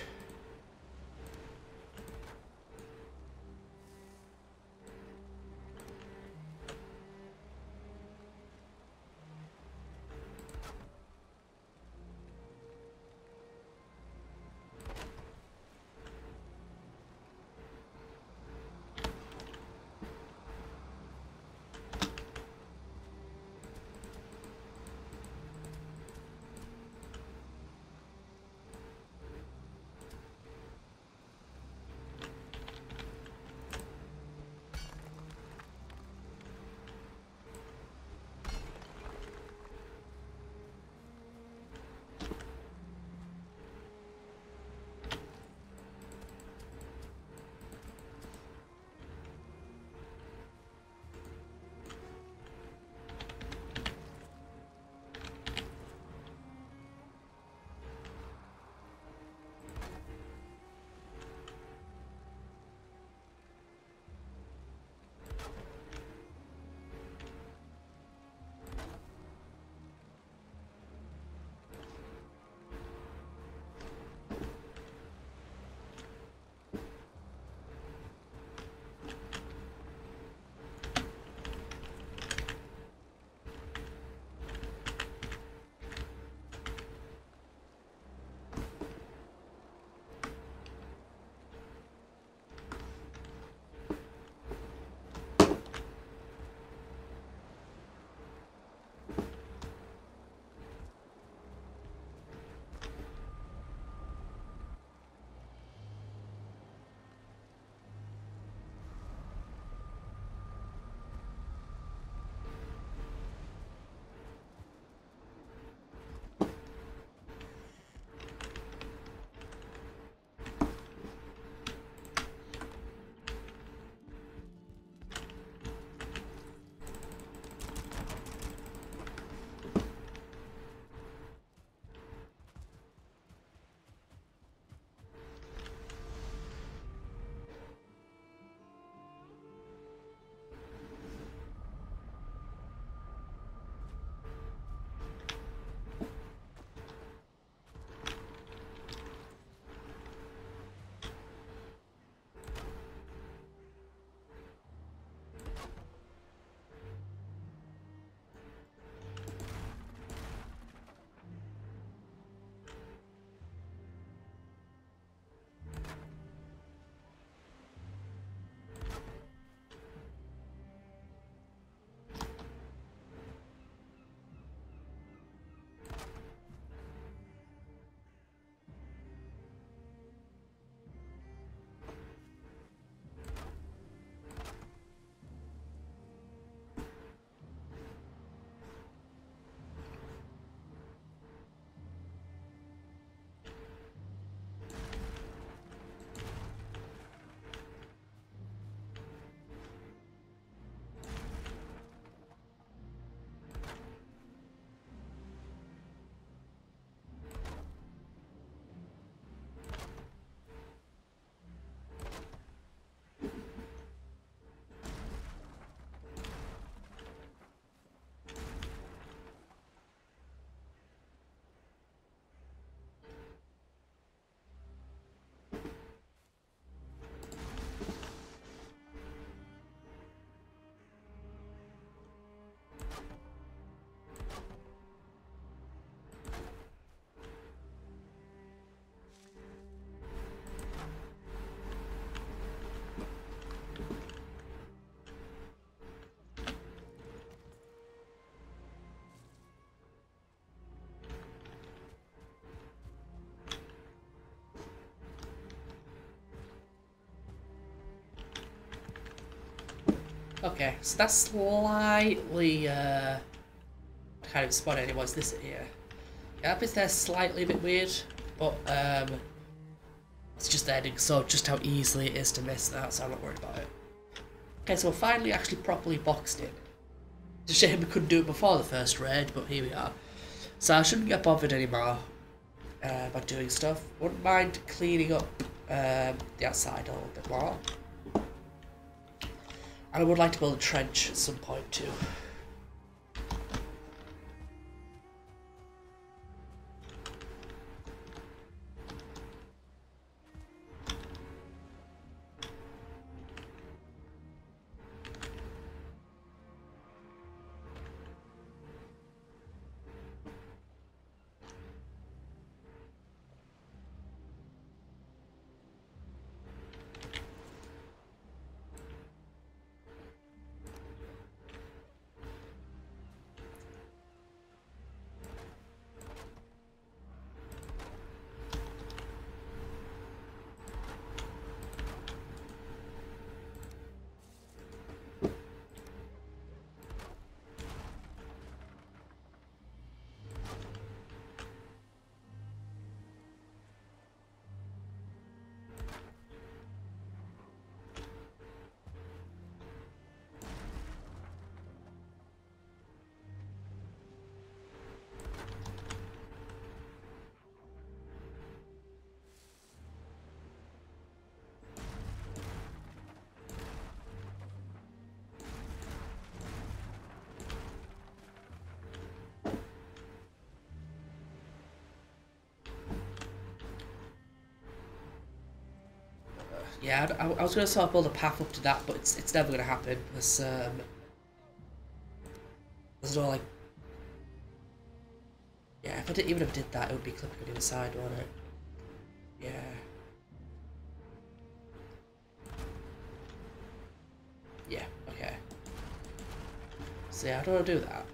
Okay, so that's slightly, I can't even spot it anymore, it's this here. Yeah, that bit's there slightly a bit weird, but it's just ending, so just how easily it is to miss that, so I'm not worried about it. Okay, so we're finally actually properly boxed in. It's a shame we couldn't do it before the first raid, but here we are. So I shouldn't get bothered anymore by doing stuff. Wouldn't mind cleaning up the outside a little bit more. And I would like to build a trench at some point too. Yeah, I was going to sort of build a path up to that, but it's never going to happen. There's no like... Yeah, if I did, even if I did that, it would be clipping on the other side, wouldn't it? Yeah. Yeah, okay. So yeah, how do I do that?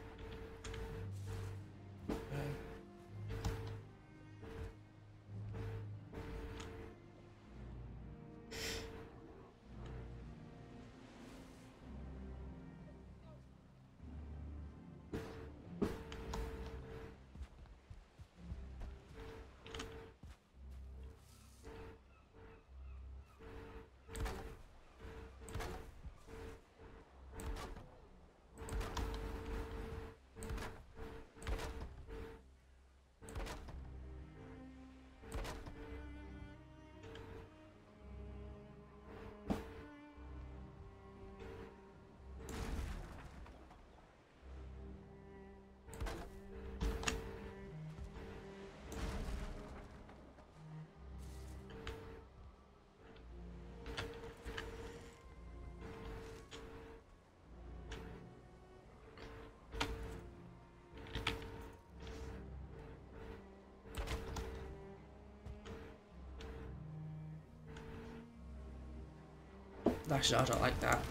Actually, I don't like that.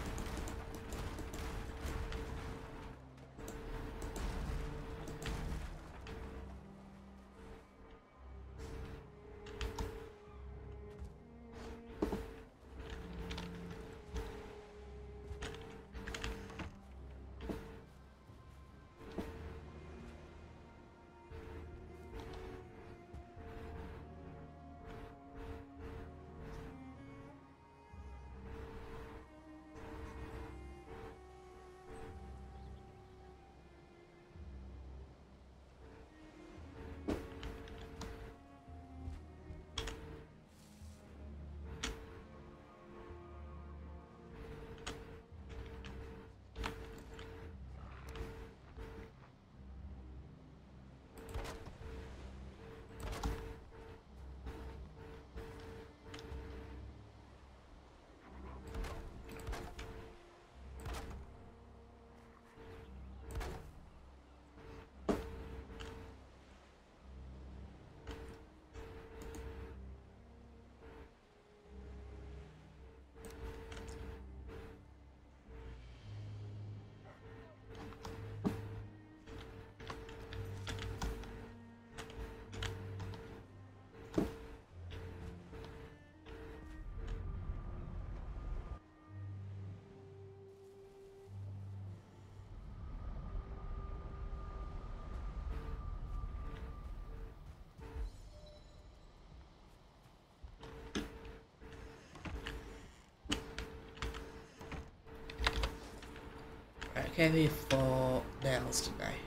came here for nails, didn't I?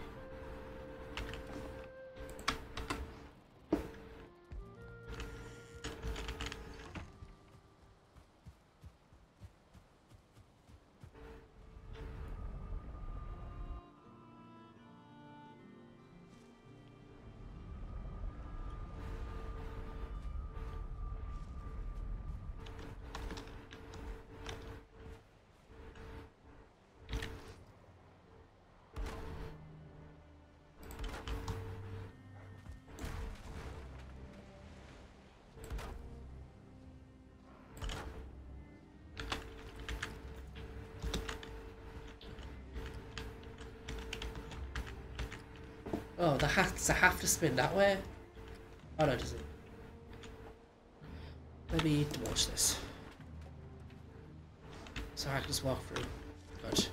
Oh, does it have to spin that way? Oh no, it doesn't. Let me demolish this. So I can just walk through. Good.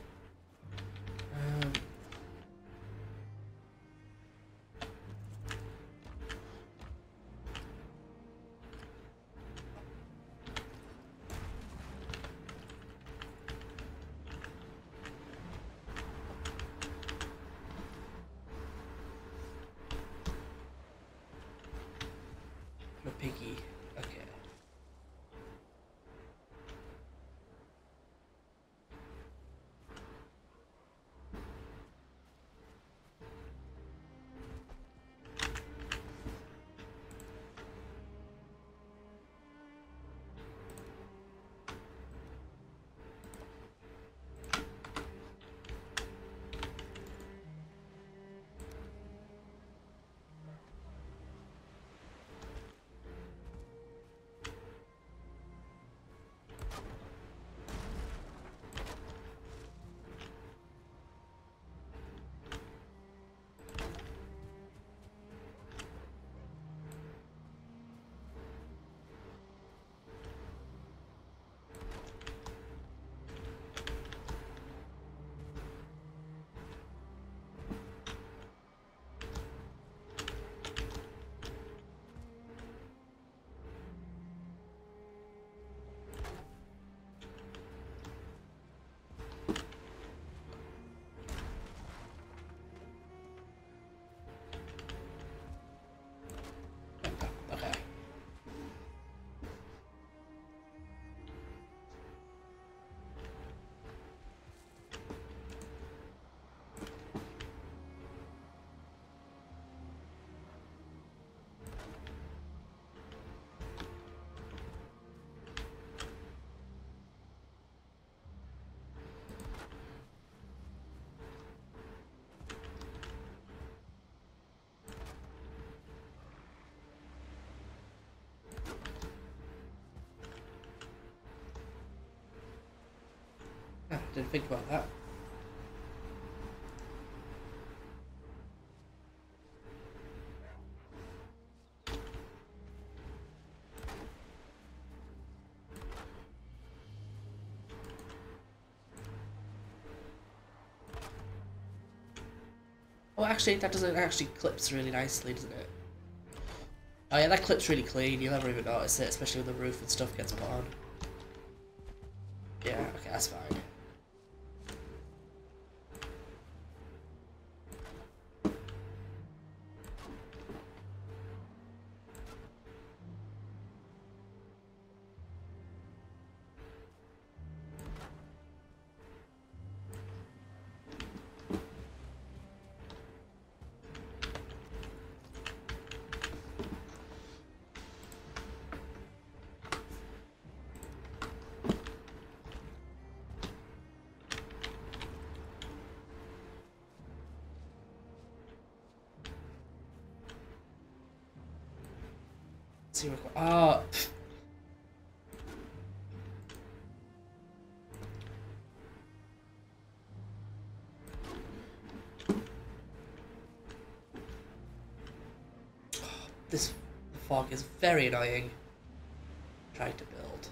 No piggy. Okay. Okay. Ah, didn't think about that. Oh, actually, that doesn't actually clips really nicely, doesn't it? Oh yeah, that clips really clean. You'll never even notice it, especially when the roof and stuff gets put on. Yeah, okay, that's fine. See what? Oh. This fog is very annoying. Trying to build.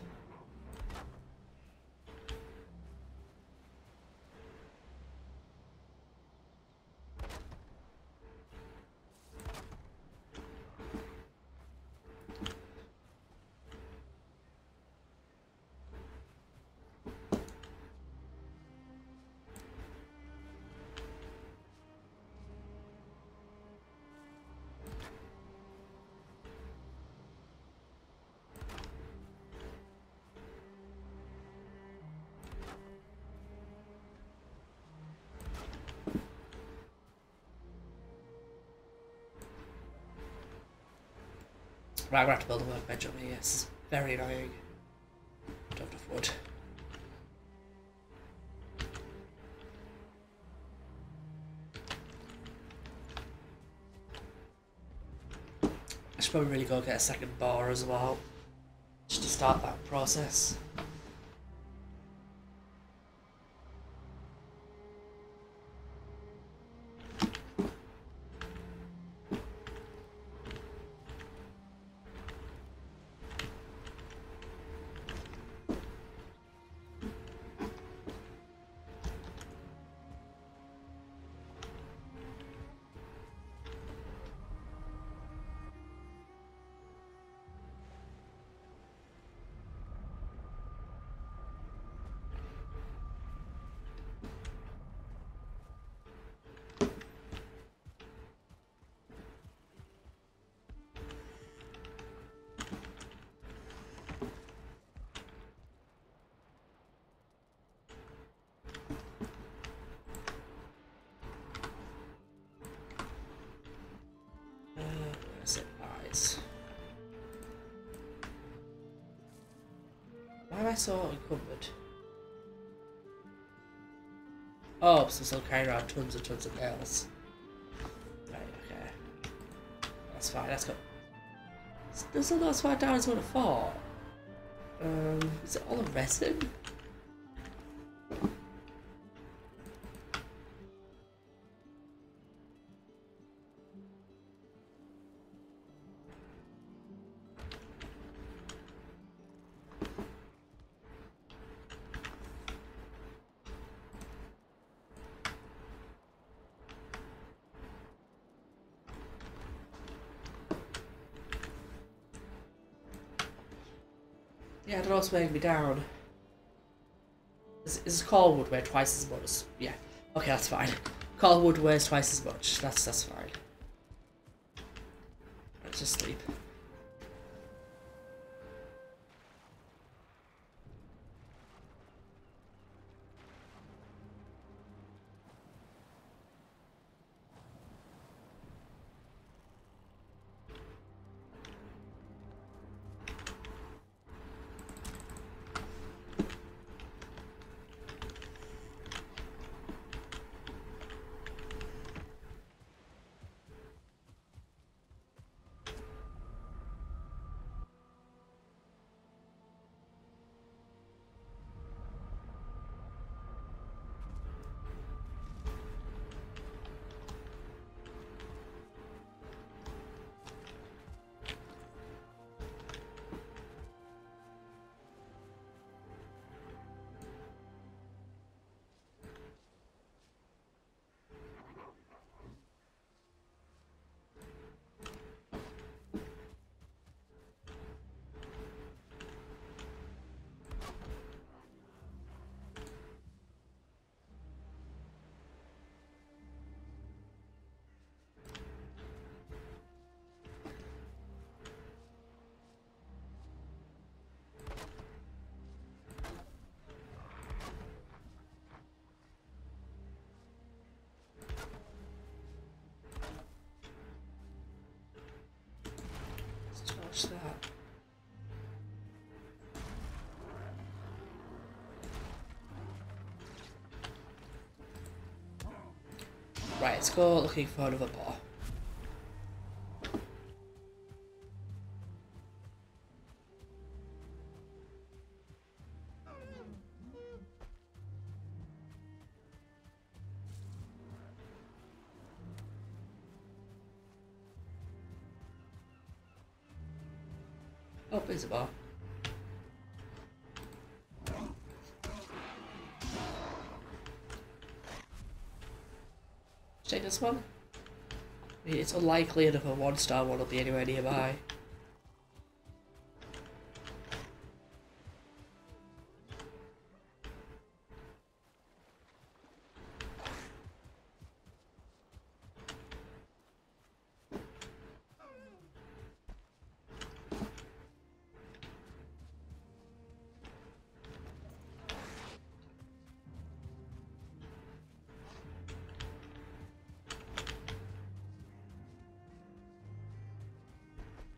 Right, I'm gonna have to build a workbench up here. This is very annoying. Don't have enough wood. I should probably really go get a second bar as well, just to start that process. Why am I so encumbered? Oh, so I'm still carrying around tons and tons of nails. Right, okay. That's fine, let's go. Does it not as far down as what I thought? Is it all a resin? Yeah, I don't know what's weighing me down. Is coal wood weigh twice as much? Yeah. Okay, that's fine. Coal wood weighs twice as much. That's fine. Let's just sleep. Let's charge that. Right, let's go looking for another bar. Oh, there's a bar. Take this one. I mean, it's unlikely another one-star one will be anywhere nearby.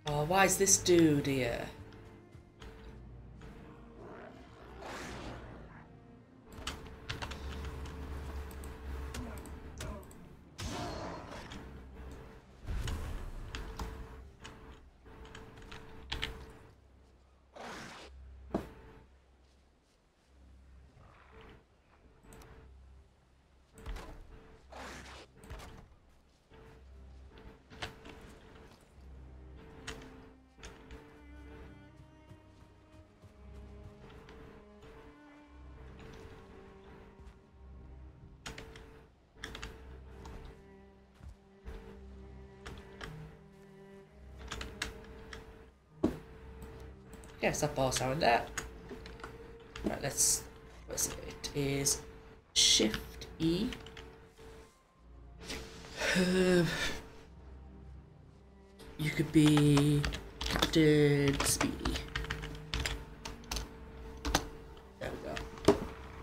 Oh, why is this dude here? Yes, that boss down there. Right, let's. What's it? It is Shift E. You could be Captain Speedy. There we go.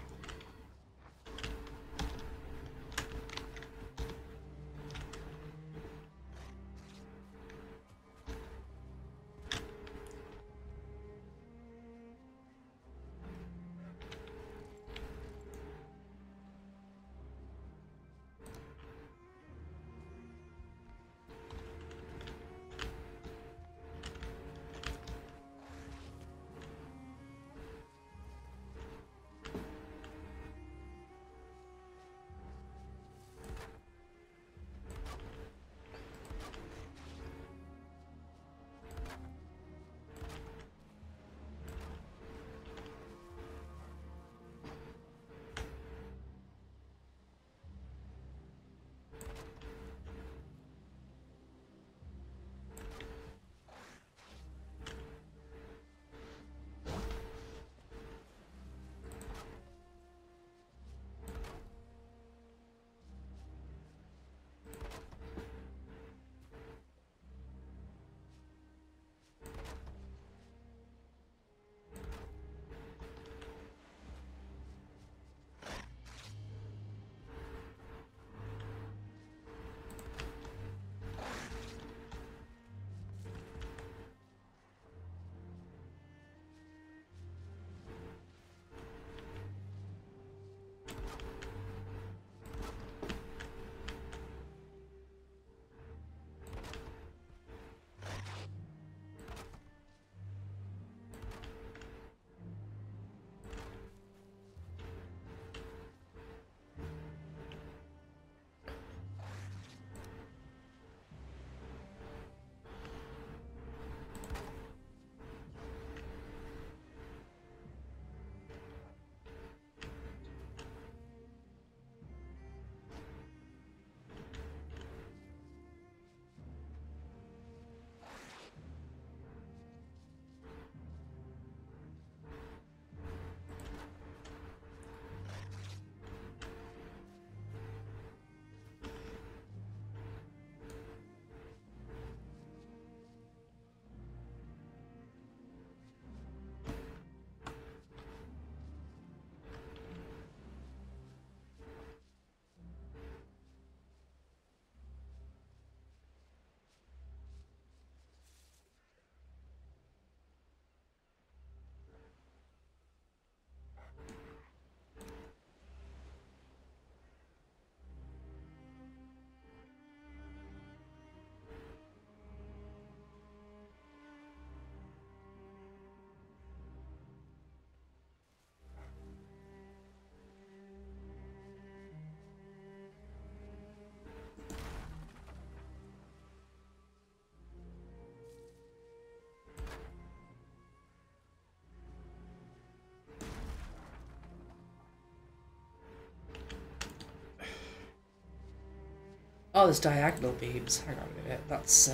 Oh, there's diagonal beams. Hang on a minute. That's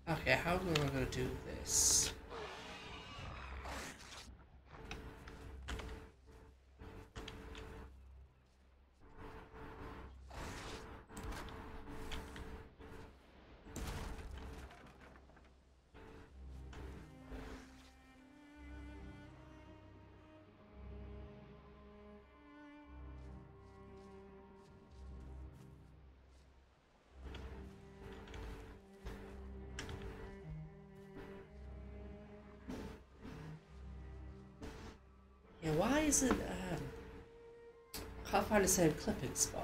Okay, how am I going to do this? Yeah, why is it, I can't find the same clipping spot.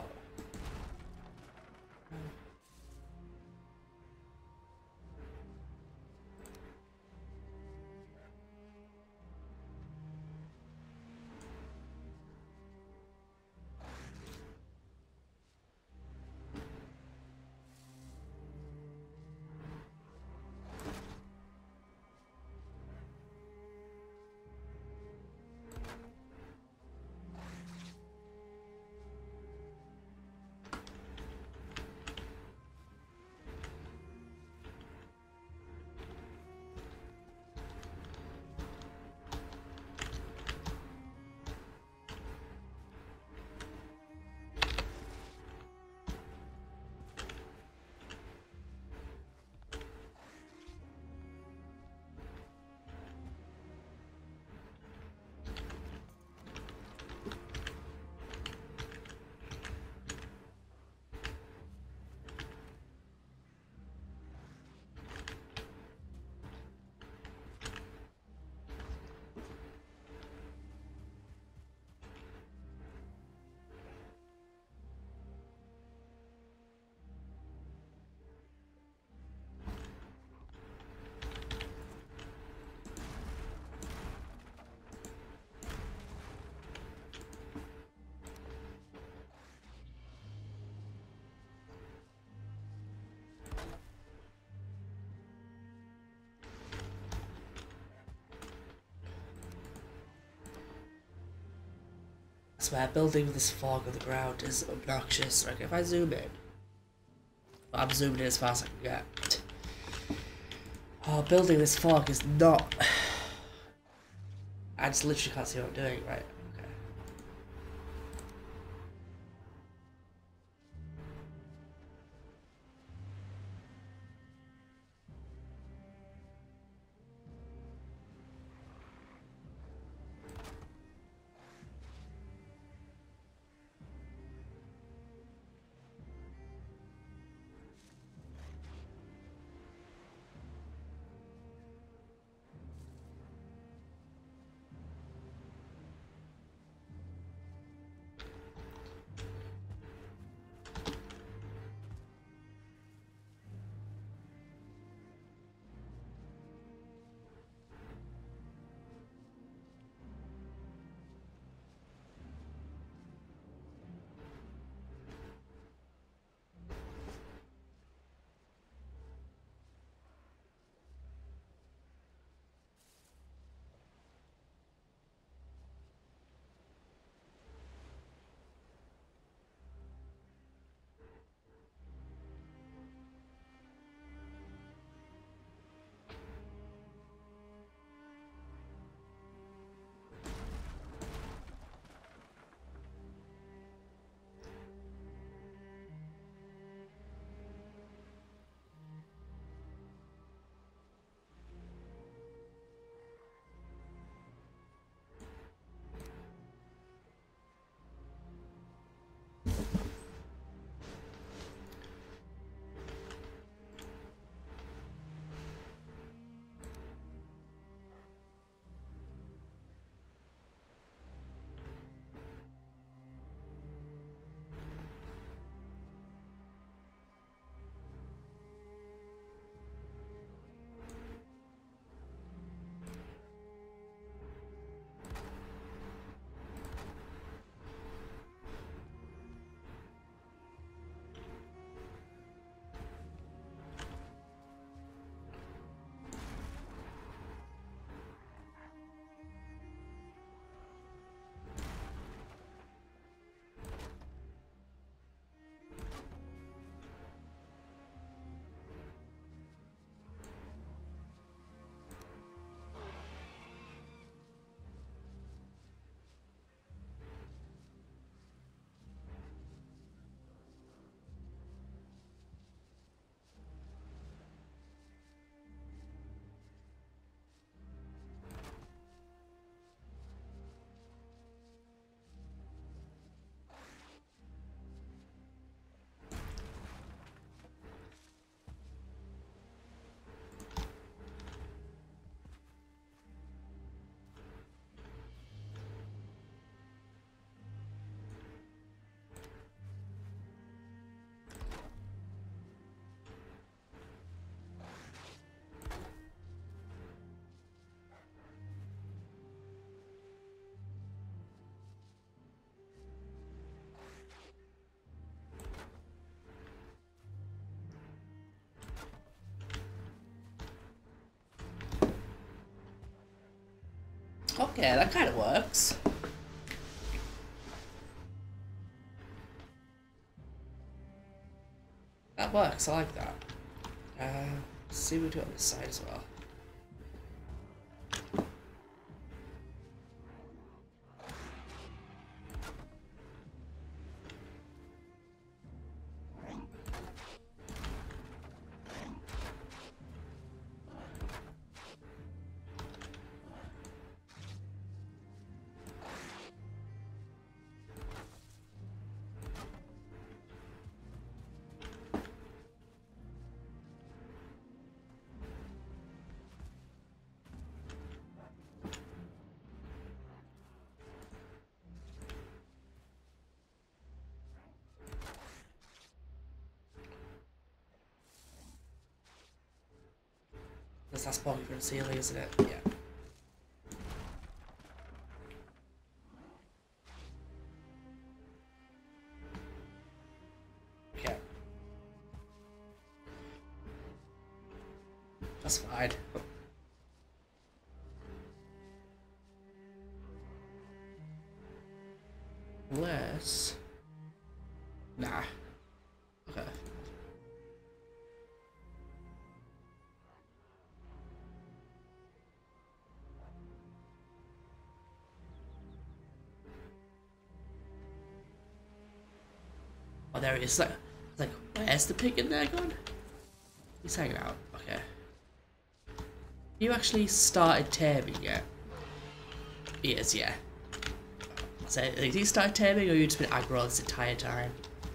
I swear, building with this fog on the ground is obnoxious. Like, if I zoom in, I'm zooming in as far as I can get. Oh, building this fog is not. I just literally can't see what I'm doing, right? Okay. Okay, that kind of works. That works, I like that. Let's see what we do on this side as well. That's Bobby from Sealy, isn't it? Yeah. Okay. That's fine. Unless... Nah. Okay. Oh, there he is. Like, where's the pig in there gone? He's hanging out. Okay. You actually started taming yet? He is, yeah. So, has he started taming, or you just been aggro this entire time?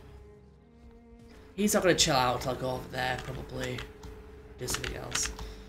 He's not gonna chill out until I go over there, probably do something else.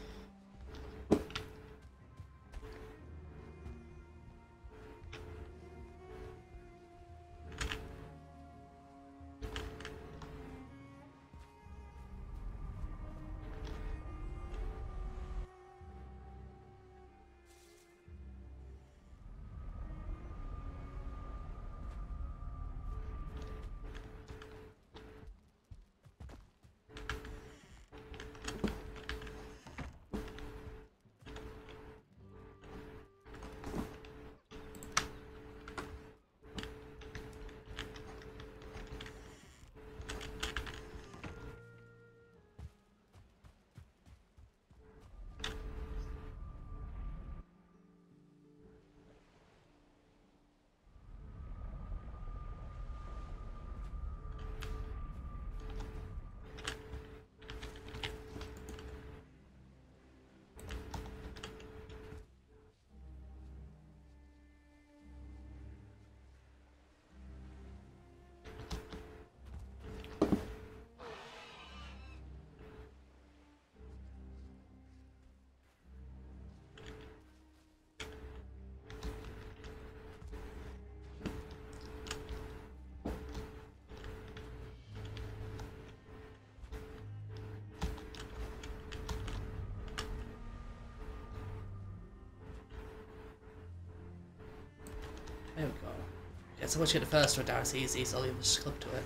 There we go. Yeah, so once you get the first one down, it's easy, so you'll just clip to it.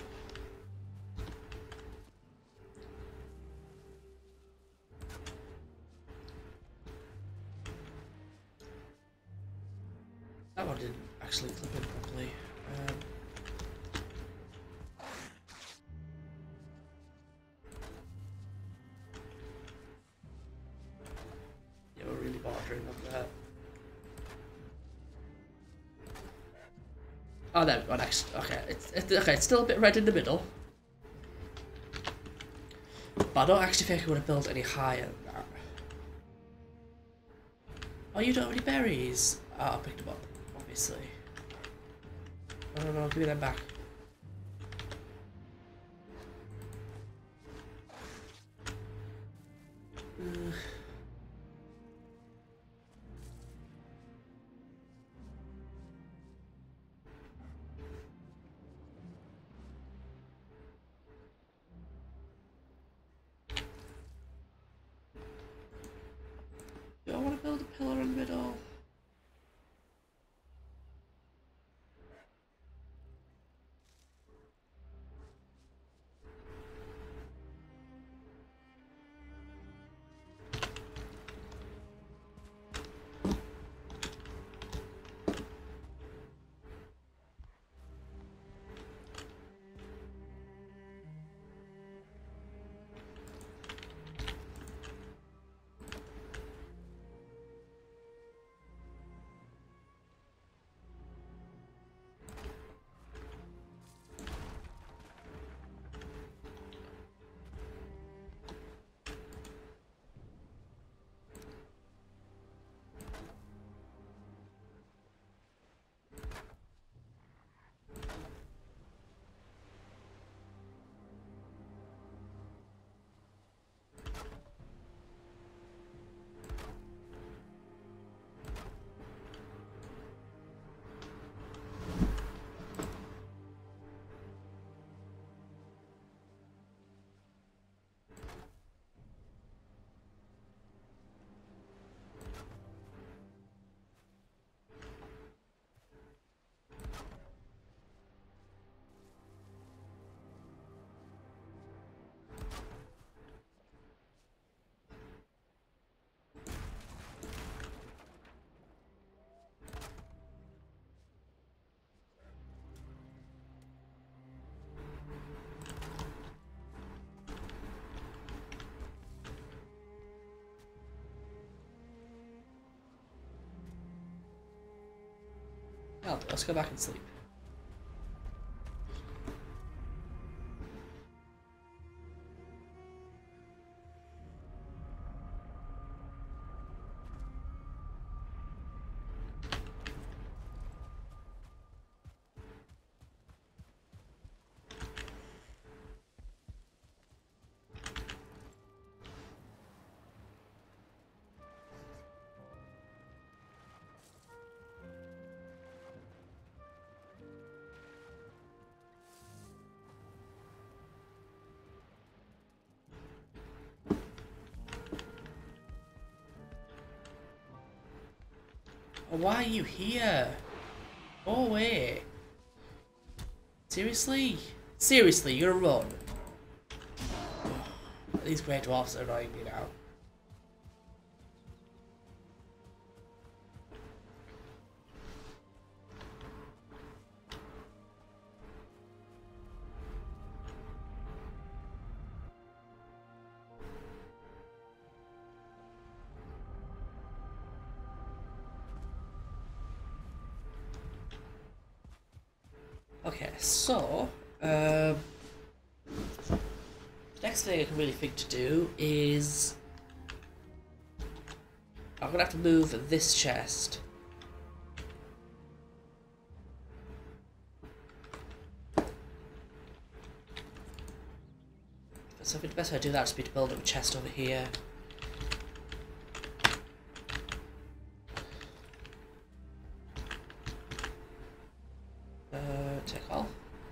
That one didn't actually clip in properly. Yeah, we're really bordering on that. Oh, there we go, next. Okay, it's still a bit red in the middle. But I don't actually think I want to build any higher than that. Oh, you don't have any berries? Oh, I picked them up, obviously. No, give me them back. Do I want to build a pillar in the middle? Well, let's go back and sleep. Why are you here? Go away. Seriously? Seriously, you're gonna run? These grey dwarfs are annoying me now. Okay, so, next thing I can really think to do is I'm gonna have to move this chest. So I think the best way to do that is to build up a chest over here. Take all.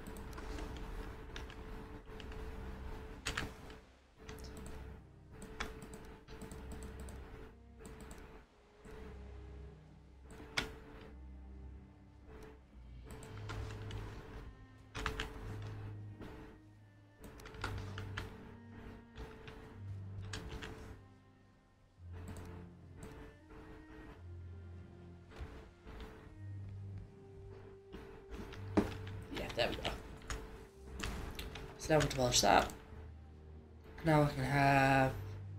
There we go. So now we demolish that. Now I can have...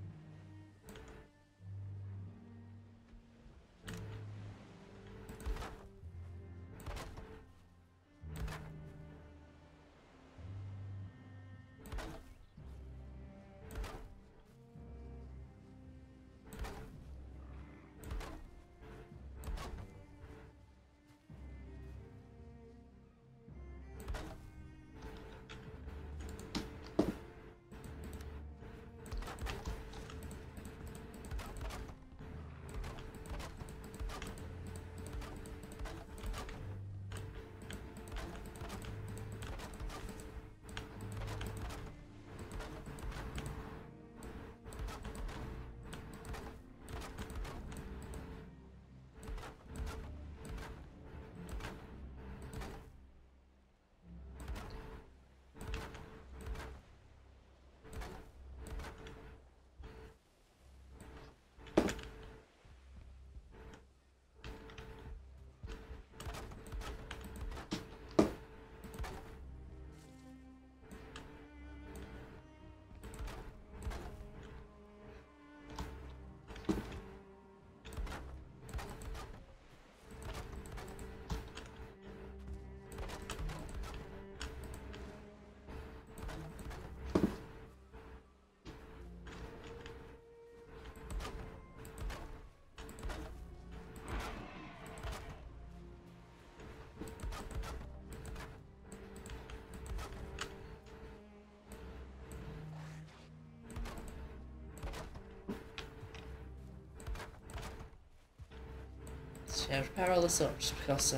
So yeah, repair all this up just because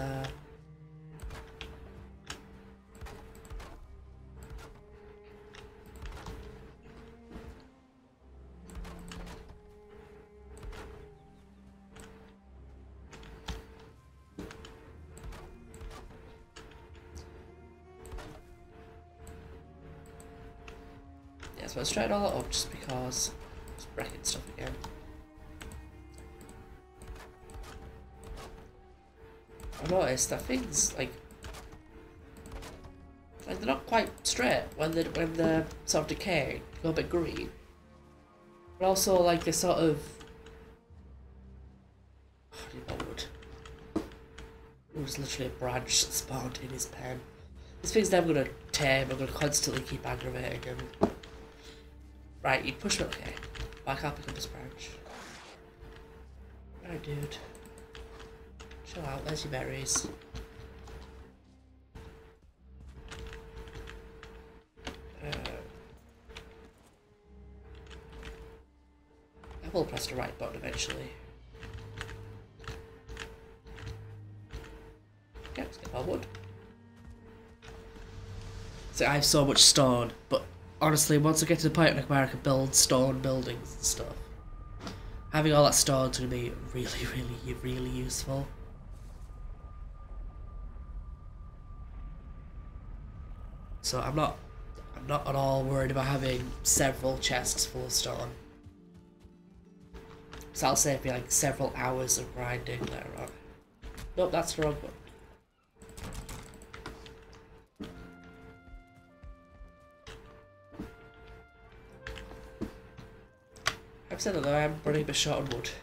yeah, so let's try it all up just because it's breaking stuff again. I noticed that things like they're not quite straight when they're sort of decaying, go a bit green. But also like they sort of It was literally a branch that spawned in his pen. This thing's never gonna tame, I'm gonna constantly keep aggravating him. Right, you push me, okay. Why can't I pick up this branch? Right, dude. Chill out, there's your berries. I will press the right button eventually. Okay, let's get more wood. So I have so much stone, but honestly, once I get to the point where I can build stone buildings and stuff, having all that stone is going to be really useful. So I'm not at all worried about having several chests full of stone. So I'll save me like several hours of grinding later on. Nope, that's the wrong one. I've said that though, I'm running a bit short on wood.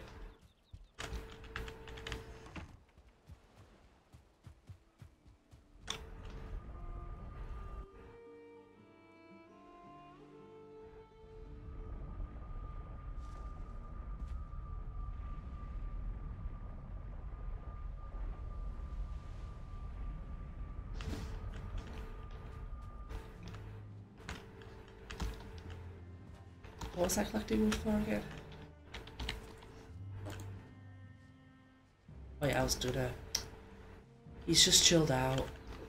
What was I collecting wood for again? Oh yeah, I was doing a... He's just chilled out.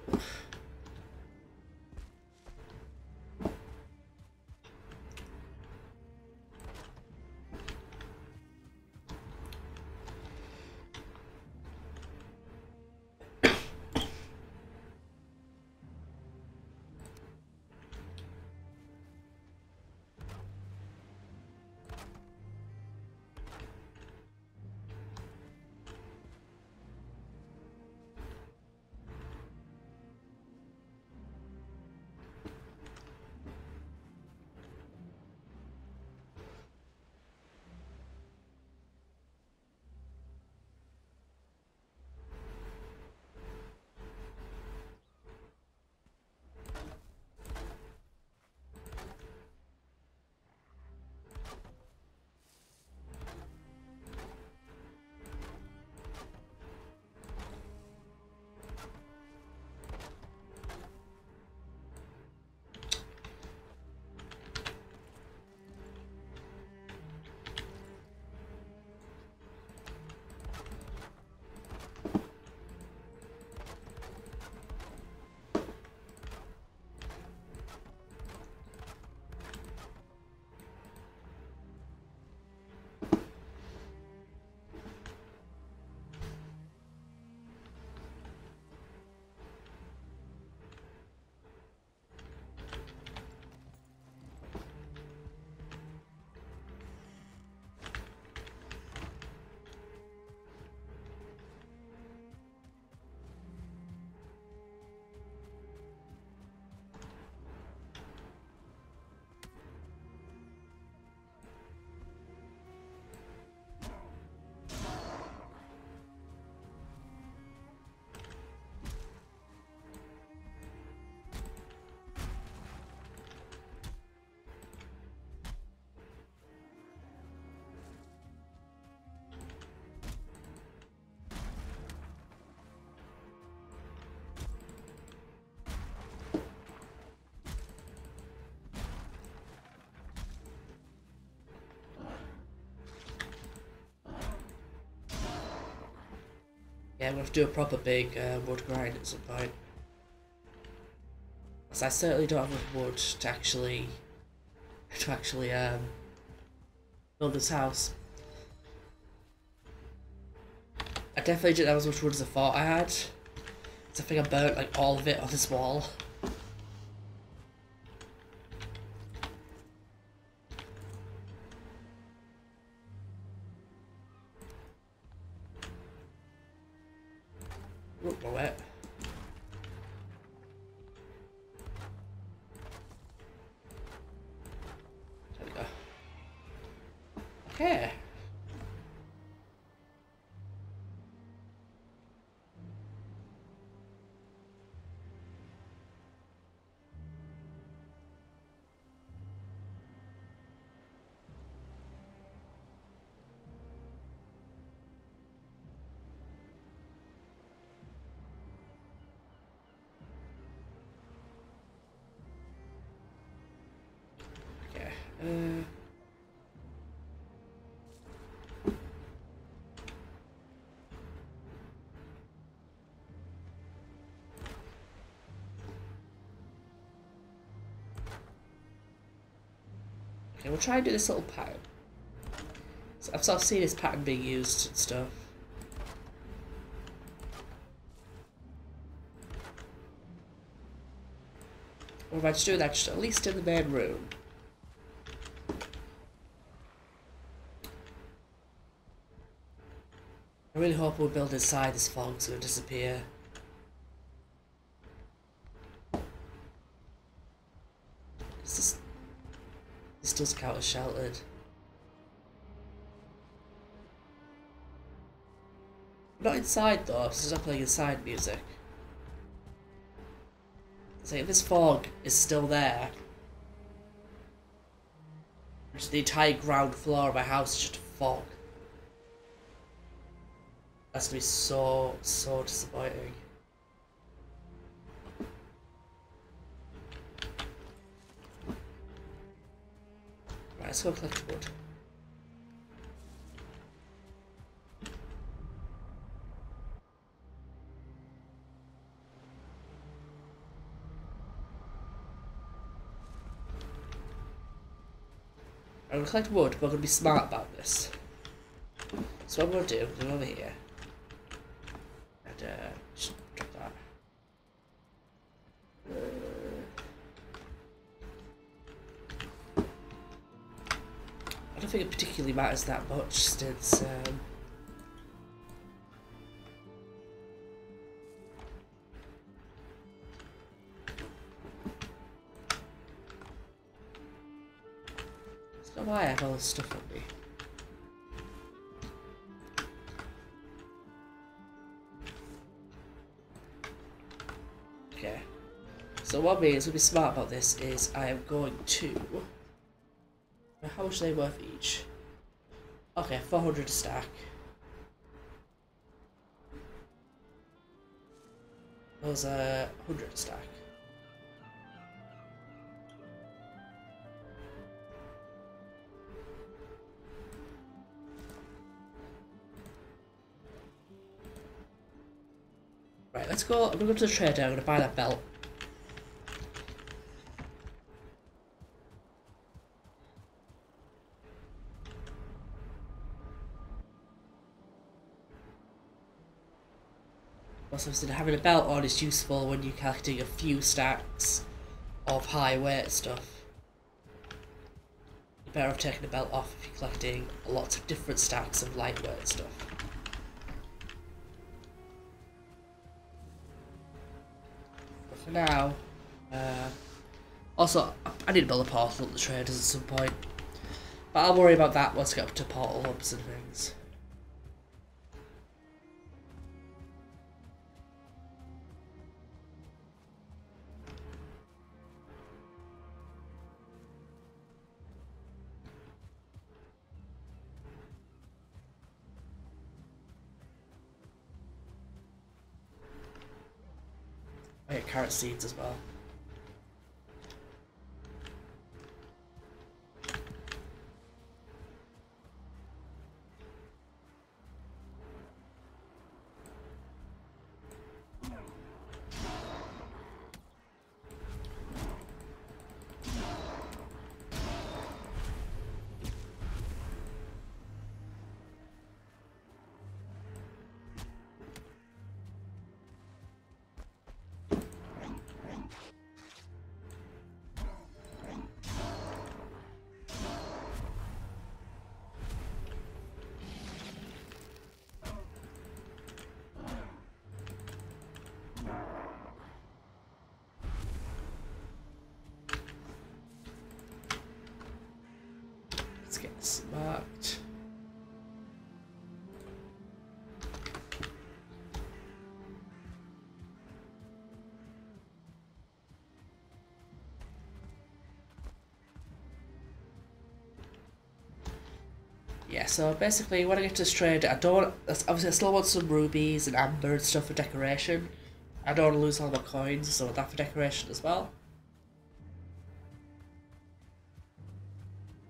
Yeah, I'm gonna have to do a proper big wood grind at some point. Because I certainly don't have enough wood to actually build this house. I definitely didn't have as much wood as I thought I had. So I think I burnt like all of it on this wall. Look, my wet. There we go. Okay. Okay, we'll try and do this little pattern. So I've sort of seen this pattern being used and stuff. Or if I just do that, just at least in the main room. I really hope we'll build inside this fog so it'll disappear. This does count as sheltered. Not inside though, so it's not playing inside music. So if this fog is still there, just the entire ground floor of my house is just fog. That's gonna be so disappointing. Right, let's go collect wood. I'm gonna collect wood, but I'm gonna be smart about this. So what I'm gonna do over here. And just drop that. I don't think it particularly matters that much since I don't know why I have all this stuff on me. Okay. So what means to be smart about this is I am going to... How much are they worth each? Okay, 400 a stack. Those are 100 a stack. Right, let's go. I'm gonna go to the trader. I'm gonna buy that belt. Also, having a belt on is useful when you're collecting a few stacks of high weight stuff. You're better off taking the belt off if you're collecting lots of different stacks of lightweight stuff. But for now, also I need to build a portal at the traders at some point, but I'll worry about that once I get up to portal hubs and things. I get carrot seeds as well. Let's get this marked. Yeah, so basically when I get to this trade, obviously I still want some rubies and amber and stuff for decoration. I don't want to lose all my coins, so I want that for decoration as well.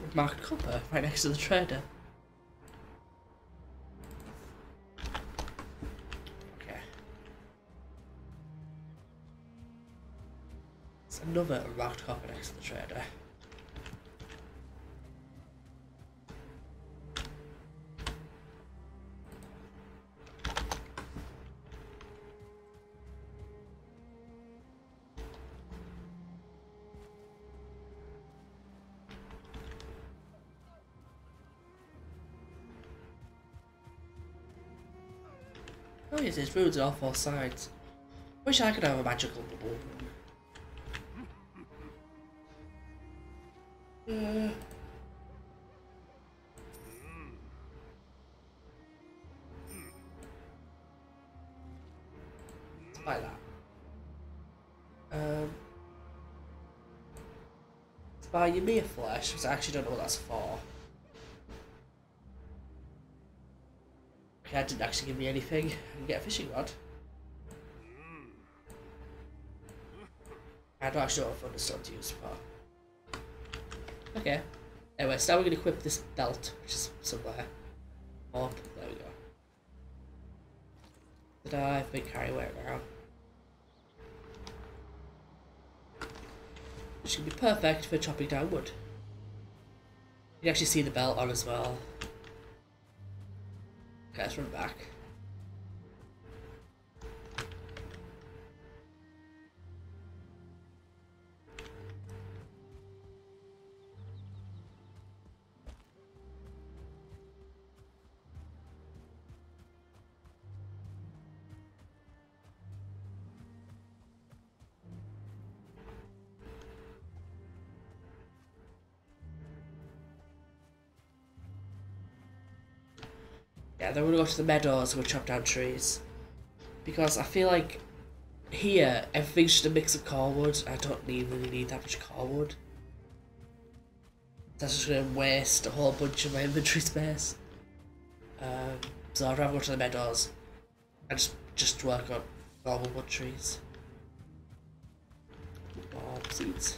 marked copper right next to the trader. Okay. There's another marked copper next to the trader. Oh yes, there's runes on all four sides. Wish I could have a magical bubble. Let's buy that. Let's buy Ymir flesh, because I actually don't know what that's for. Okay, that didn't actually give me anything. I can get a fishing rod. I don't actually know what thunderstone to use for. Okay. Anyway, so now we're going to equip this belt, which is somewhere. Oh, there we go. Did I think carry away now? Which can be perfect for chopping down wood. You can actually see the belt on as well. Okay, let's run back. Yeah, then we're gonna go to the meadows and we'll chop down trees. Because I feel like here, everything's just a mix of core wood. I don't really need that much core wood. That's just gonna waste a whole bunch of my inventory space. So I'd rather go to the meadows and just work on normal wood trees. Or seeds.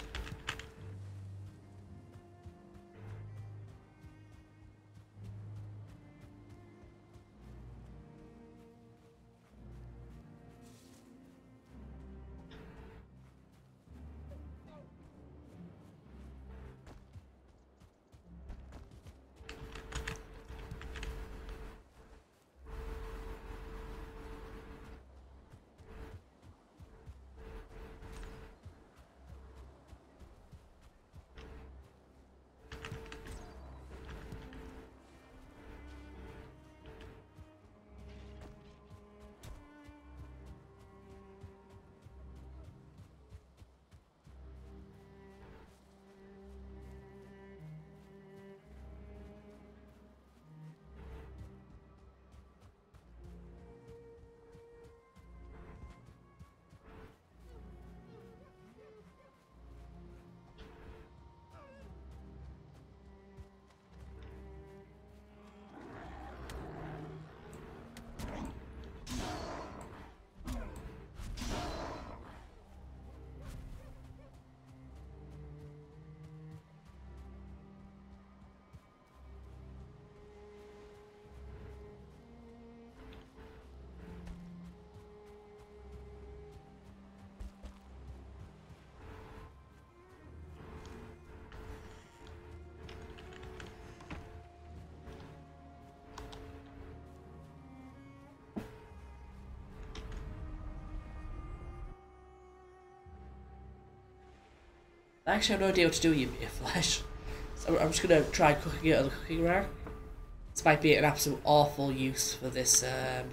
I actually have no idea what to do with Ymir flesh. So I'm just gonna try cooking it on the cooking rack. This might be an absolute awful use for this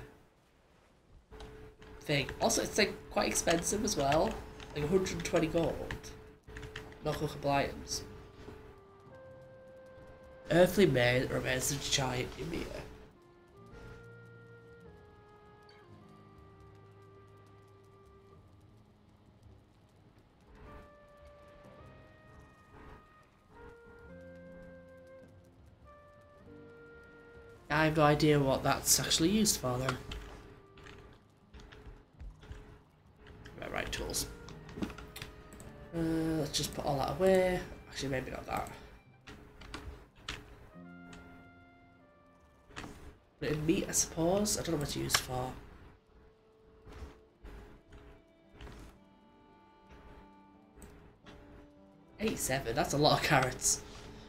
thing. Also, it's like quite expensive as well. Like 120 gold. No cookable items. Earthly remains of giant Ymir. I have no idea what that's actually used for then. Right tools. Let's just put all that away. Actually, maybe not that. Put it in meat, I suppose. I don't know what it's used for. $87, that's a lot of carrots.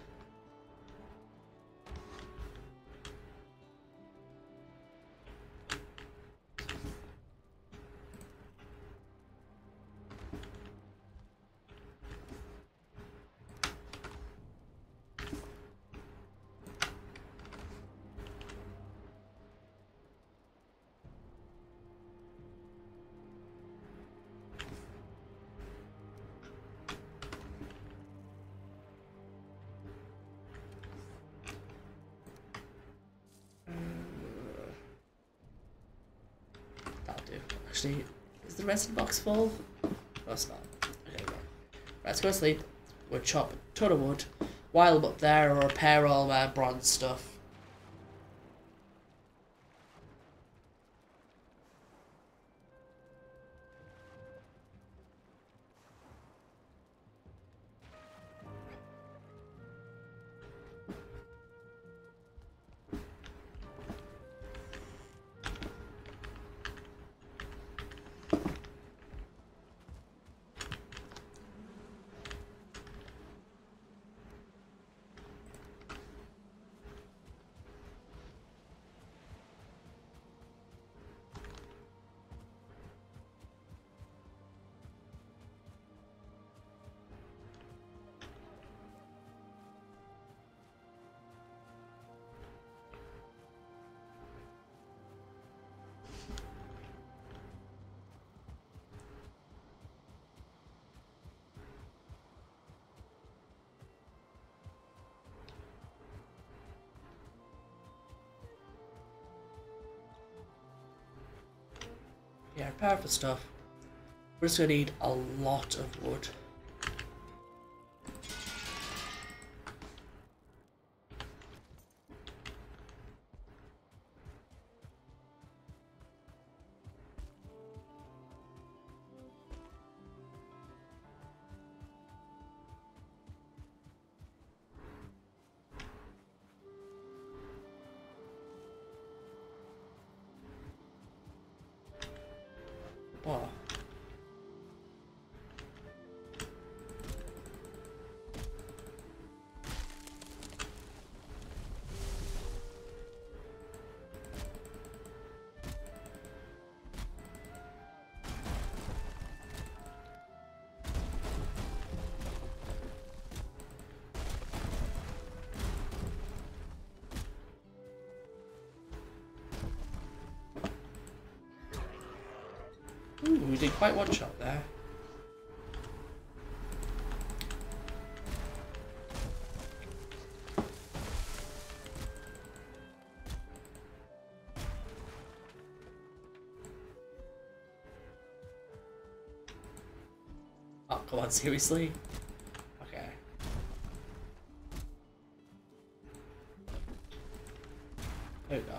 That'll do. Actually, is the resin box full? No, it's not. Okay, right. Let's go to sleep. We'll chop a ton of wood, while I'm up there, or repair all my bronze stuff. Yeah, repair for stuff. We're just gonna need a lot of wood. Oh. Ooh, we did quite one shot there. Oh, come on, seriously? Okay. There we go.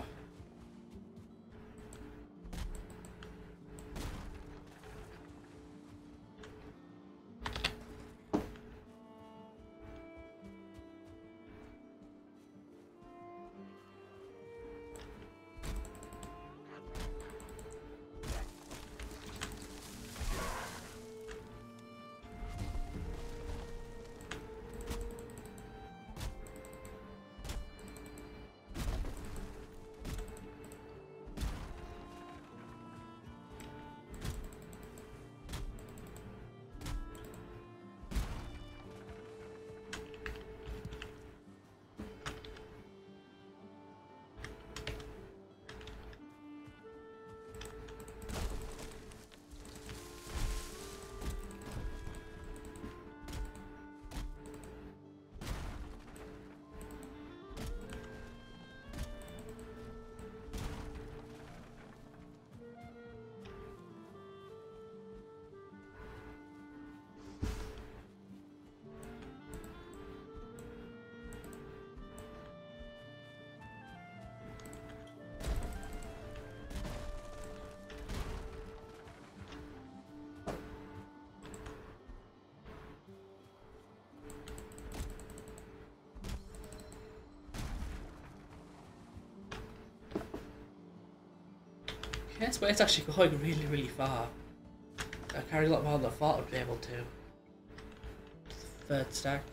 Yes, but it's actually going really, really far. I carry a lot more than I thought I'd be able to. Third stack.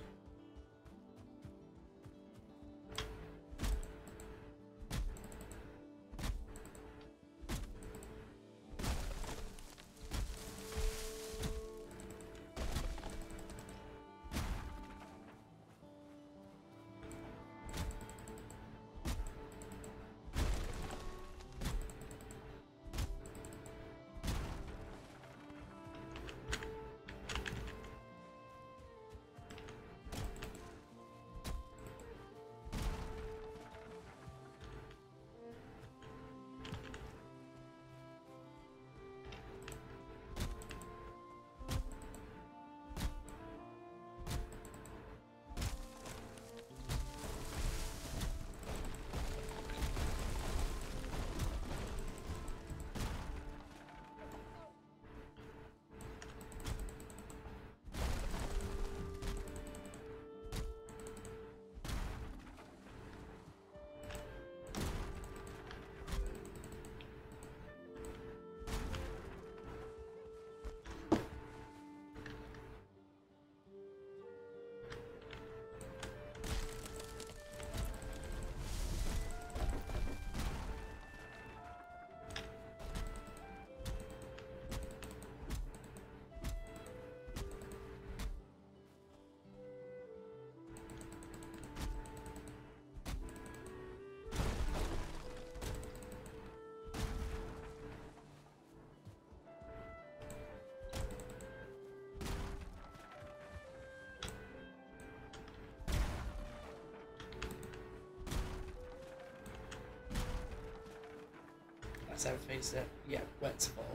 That's everything's that, yeah, where to fall.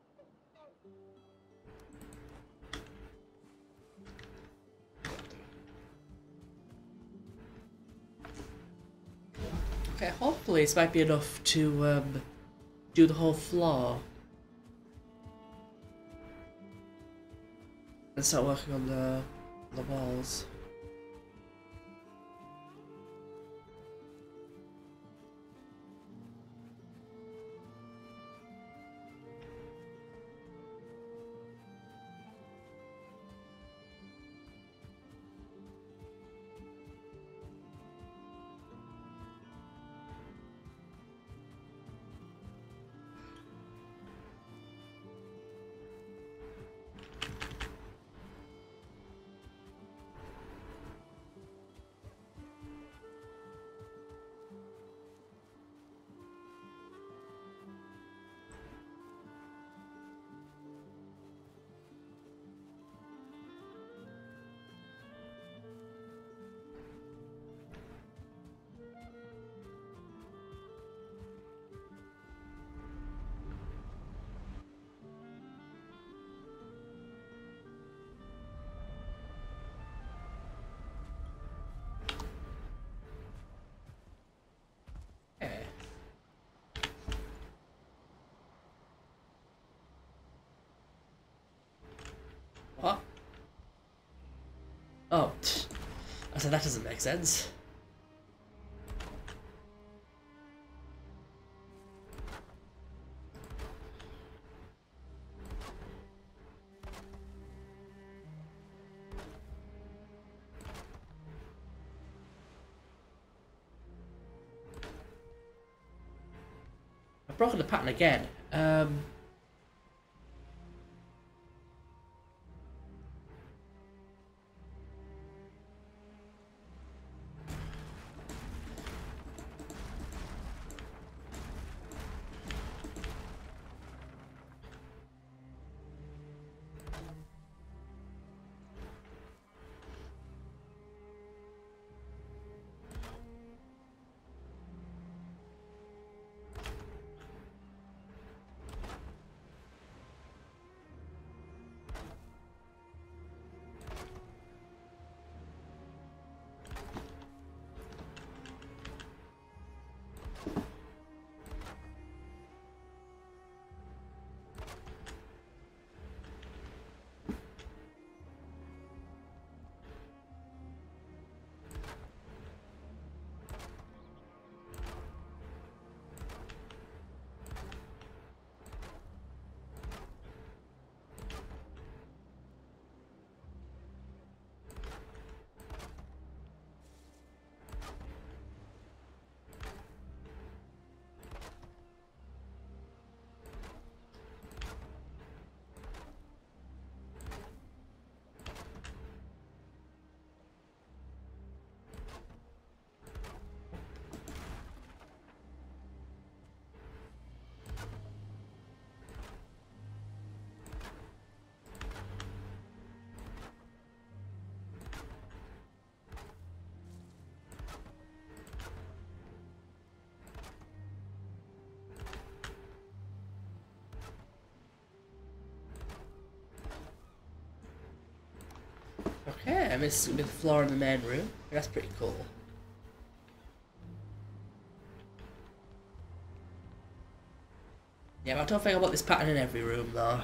Okay, hopefully this might be enough to do the whole floor. And start working on the walls. Okay. What? Oh, I said that doesn't make sense. I've broken the pattern again. And this is going to be the floor in the main room. That's pretty cool. Yeah, but I don't think I want this pattern in every room though.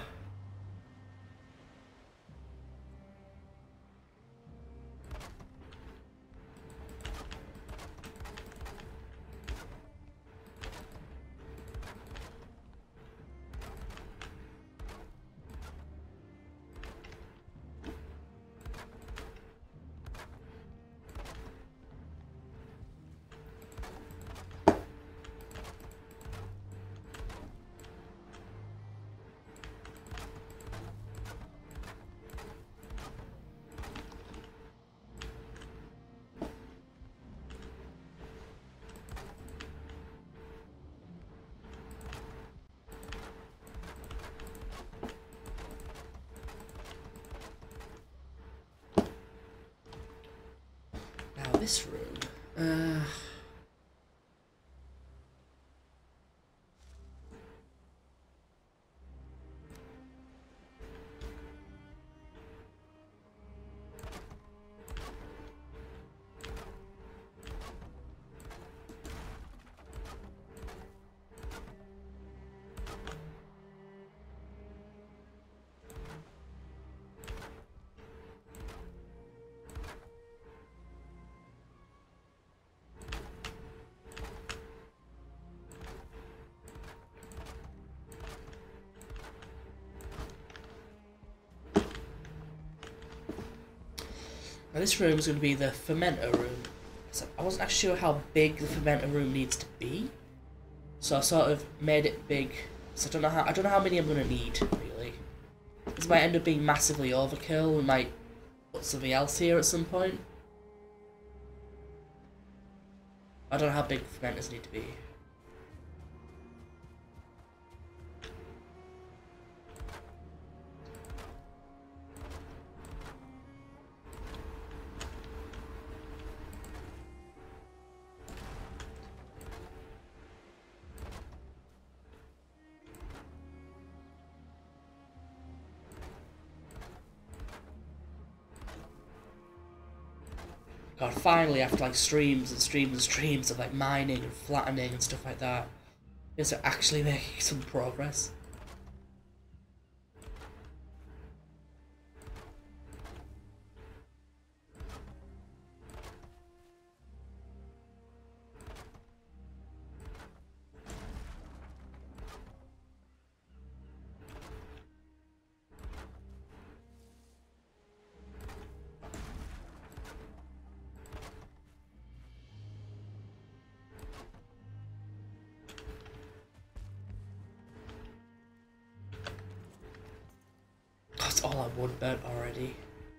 This room. Now this room is going to be the fermenter room. So I wasn't actually sure how big the fermenter room needs to be, so I sort of made it big. So I don't know how many I'm going to need really. This might end up being massively overkill. We might put something else here at some point. I don't know how big fermenters need to be. God, finally, after like streams and streams and streams of like mining and flattening and stuff like that, is actually making some progress. That's all I would bet already.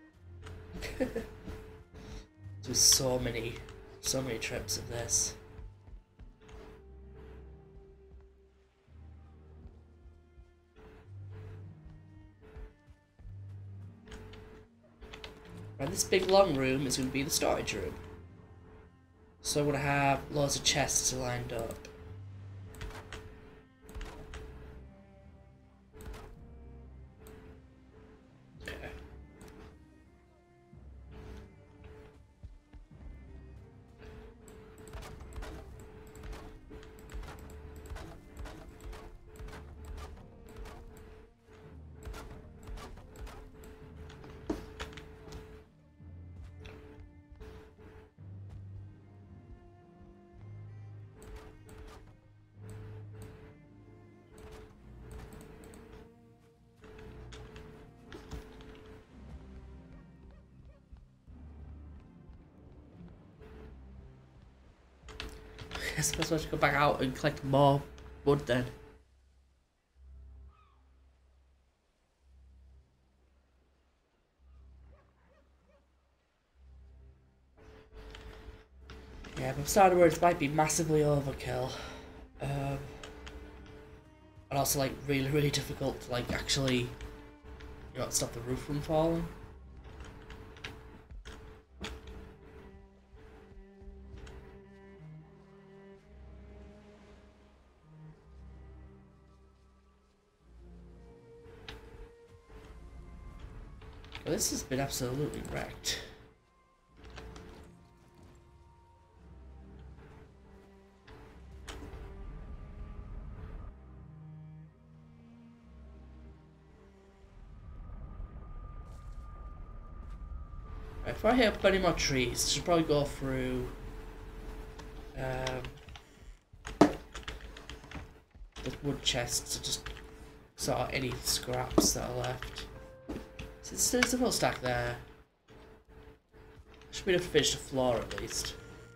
There's so many trips of this. Right, this big long room is going to be the storage room. So I'm going to have loads of chests lined up. I suppose I should go back out and collect more wood then. Yeah, but I'm starting to worry it might be massively overkill. And also like really difficult to like actually, you know, stop the roof from falling. Well, this has been absolutely wrecked. Right, before I hit up any more trees, I should probably go through the wood chests to just sort out any scraps that are left. So there's a full stack there. Should be able to finish the floor at least.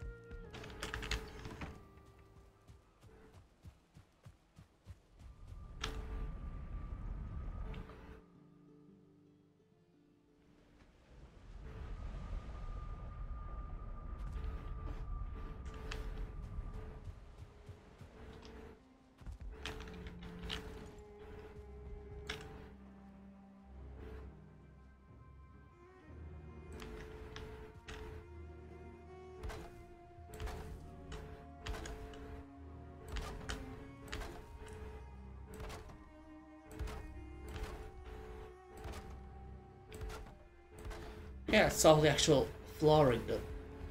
Yeah, it's all the actual flooring done.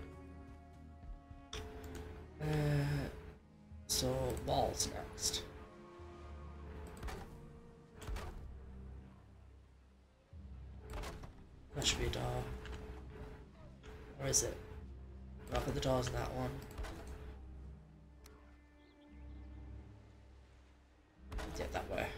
So walls next. That should be a door. Or is it? I'll put the doors in that one. Yeah, that way.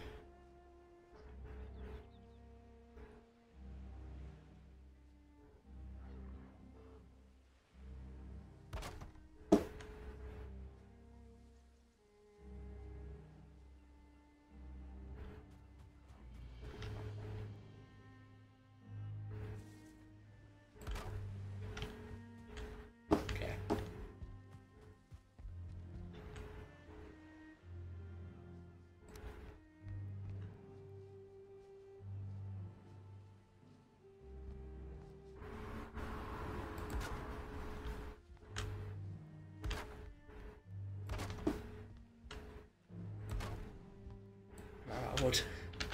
I would.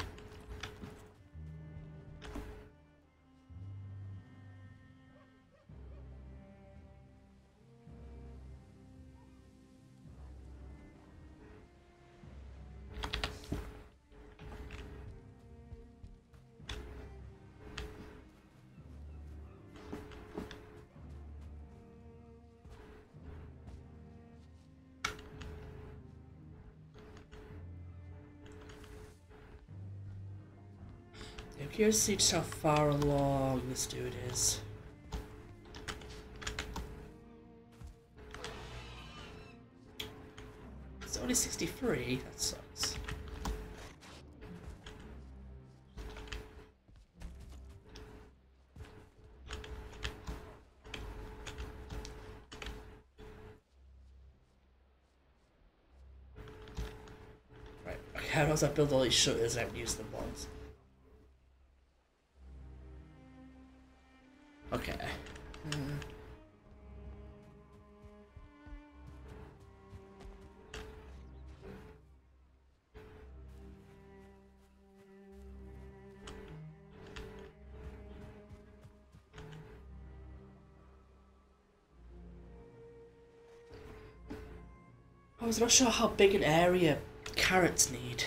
I'm curious to see just how far along this dude is. It's only 63, that sucks. Right, okay, how does I build all these shutters and I haven't used them once? Okay. I was not sure how big an area carrots need.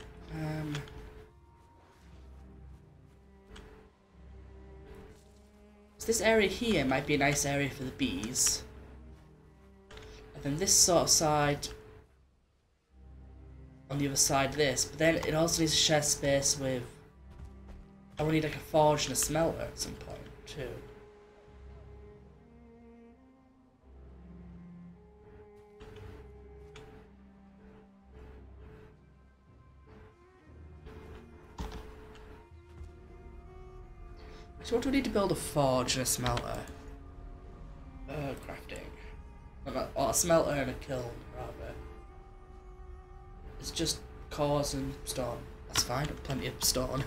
So this area here might be a nice area for the bees. And then this sort of side on the other side of this, but then it also needs to share space with... I will need like a forge and a smelter at some point too. So what do we need to build? A forge and a smelter? Crafting. Or a smelter and a kiln, rather. It's just cores and stone. That's fine, I've plenty of stone.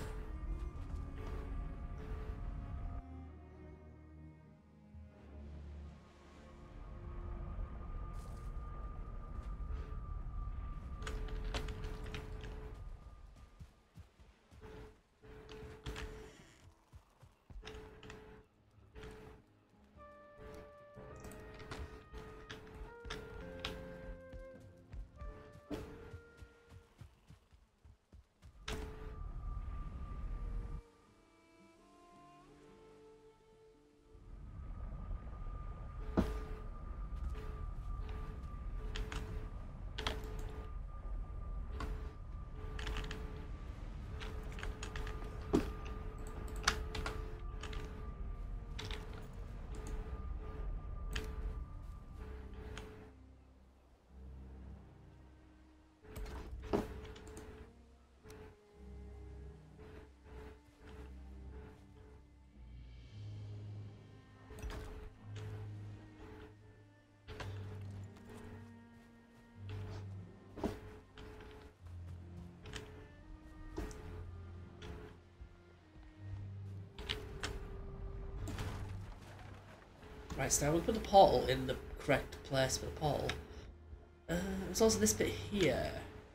Right, so now we put the portal in the correct place for the portal. There's also this bit here.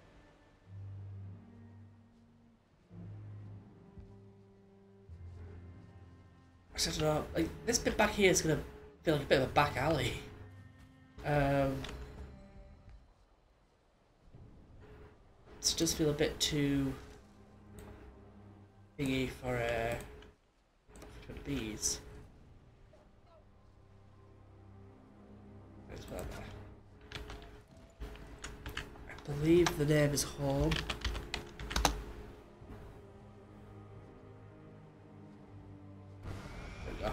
I don't know, like, this bit back here is gonna feel like a bit of a back alley. It does feel a bit too thingy for the bees. I believe the name is Home. There we go.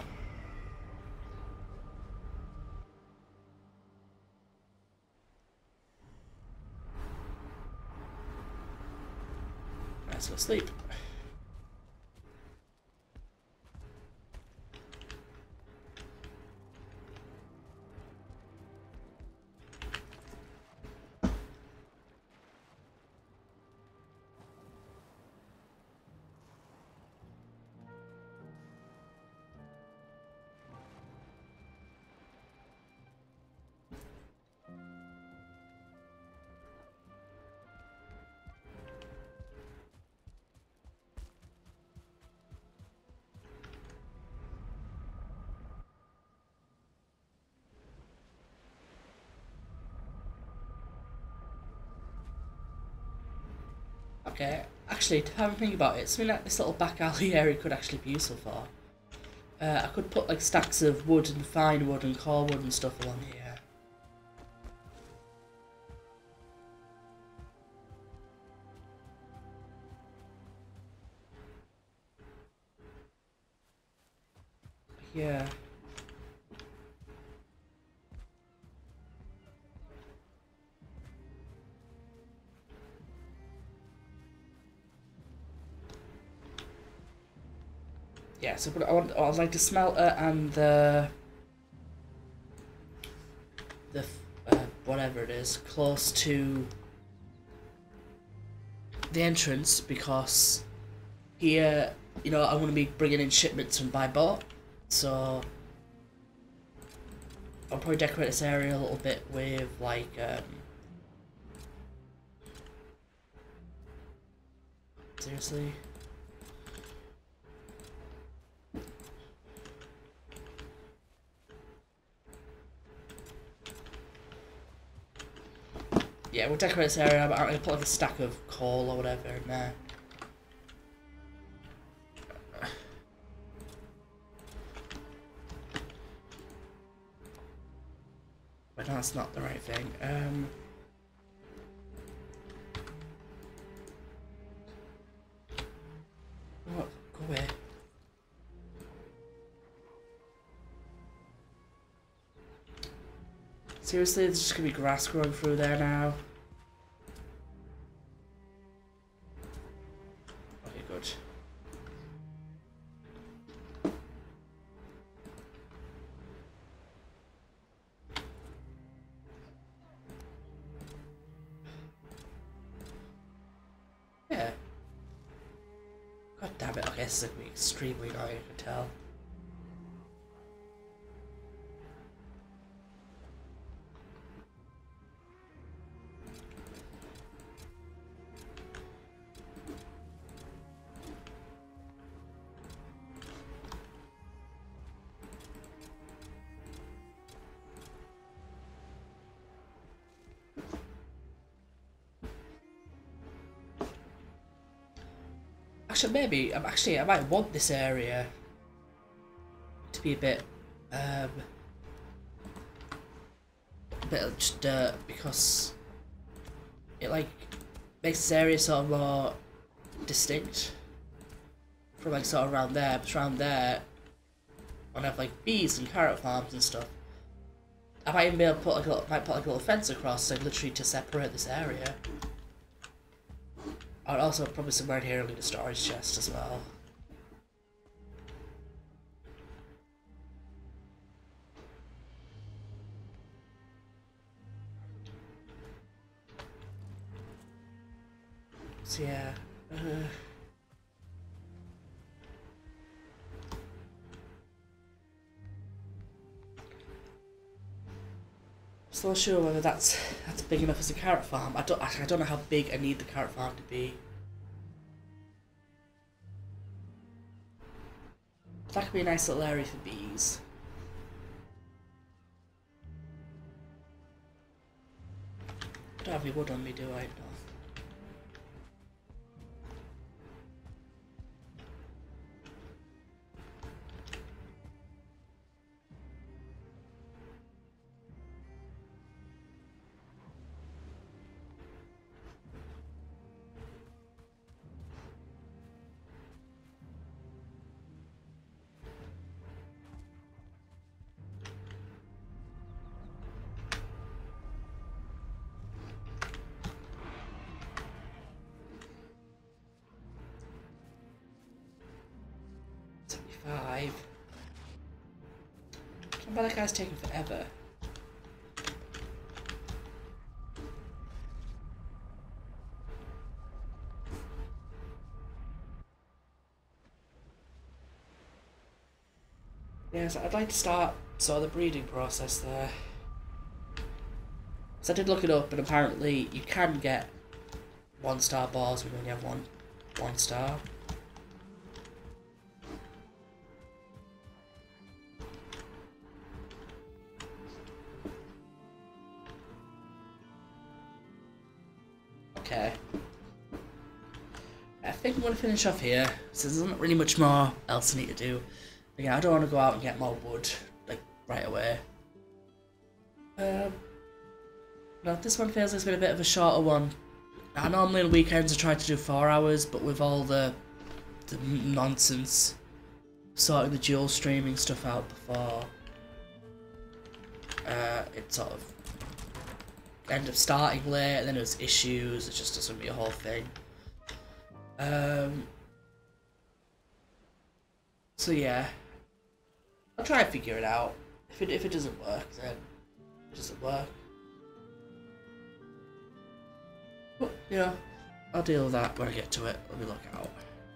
Let's go sleep. Okay, actually, to have a think about it, something like this little back alley area could actually be useful for. I could put like stacks of wood and fine wood and core wood and stuff along here. Yeah. Yeah, so I'd like the smelter and the whatever it is close to the entrance, because here, you know, I'm going to be bringing in shipments from by boat, so I'll probably decorate this area a little bit with like seriously. Yeah, we'll decorate this area. I'm going to put like a stack of coal or whatever in there. But that's not the right thing. What? Go away. Seriously, there's just gonna be grass growing through there now. Okay, good. Yeah. God damn it, okay, this is gonna be extremely annoying, I can tell. Actually, maybe, I might want this area to be a bit of just dirt, because it like makes this area sort of more distinct from like sort of around there. But around there, I have like bees and carrot farms and stuff. I might even be able to put like a little fence across, like literally to separate this area. I'd also probably somewhere in here I'll need a storage chest as well. So yeah. Just not sure whether that's big enough as a carrot farm. I don't know how big I need the carrot farm to be. That could be a nice little area for bees. I don't have any wood on me, do I? No. I bet that guy's taking forever. Yes, I'd like to start sort of the breeding process there. So I did look it up, and apparently you can get 1-star balls when you only have one star. Okay. I think I'm going to finish off here, so there's not really much more else I need to do. Again, I don't want to go out and get more wood, like, right away. No, this one feels like it's been a bit of a shorter one. Now, normally on weekends I try to do 4 hours, but with all the nonsense, sorting the dual streaming stuff out before, it sort of end up starting late, and then there's issues, it just doesn't be a whole thing. So yeah, I'll try and figure it out. If it doesn't work, then it doesn't work. But, you know, I'll deal with that when I get to it. Let me look out.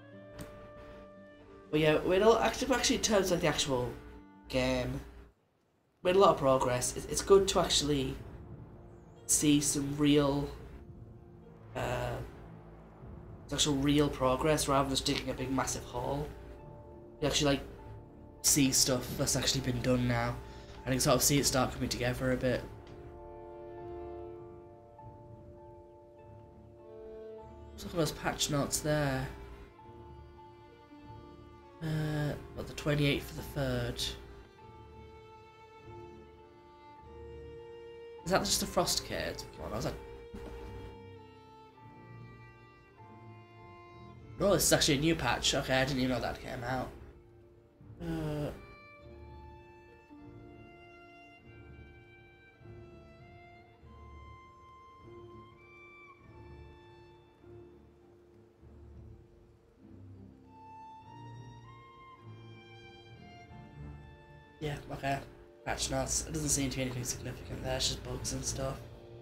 But yeah, actually in terms of the actual game, we made a lot of progress. It's good to actually see some real, actual real progress rather than just digging a big massive hole. You actually like see stuff that's actually been done now, and you can sort of see it start coming together a bit. Let's look at those patch notes there. What, the 28th for the 3rd? Is that just a Frostcade one? I was like, oh, this is actually a new patch. Okay, I didn't even know that came out. Yeah, okay. Patch notes. It doesn't seem to be anything significant there, it's just bugs and stuff.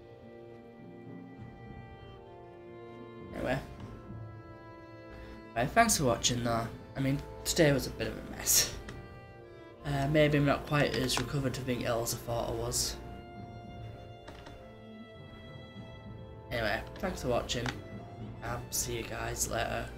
Anyway. Right, thanks for watching though. I mean, today was a bit of a mess. Maybe I'm not quite as recovered to being ill as I thought I was. Anyway, thanks for watching. I'll see you guys later.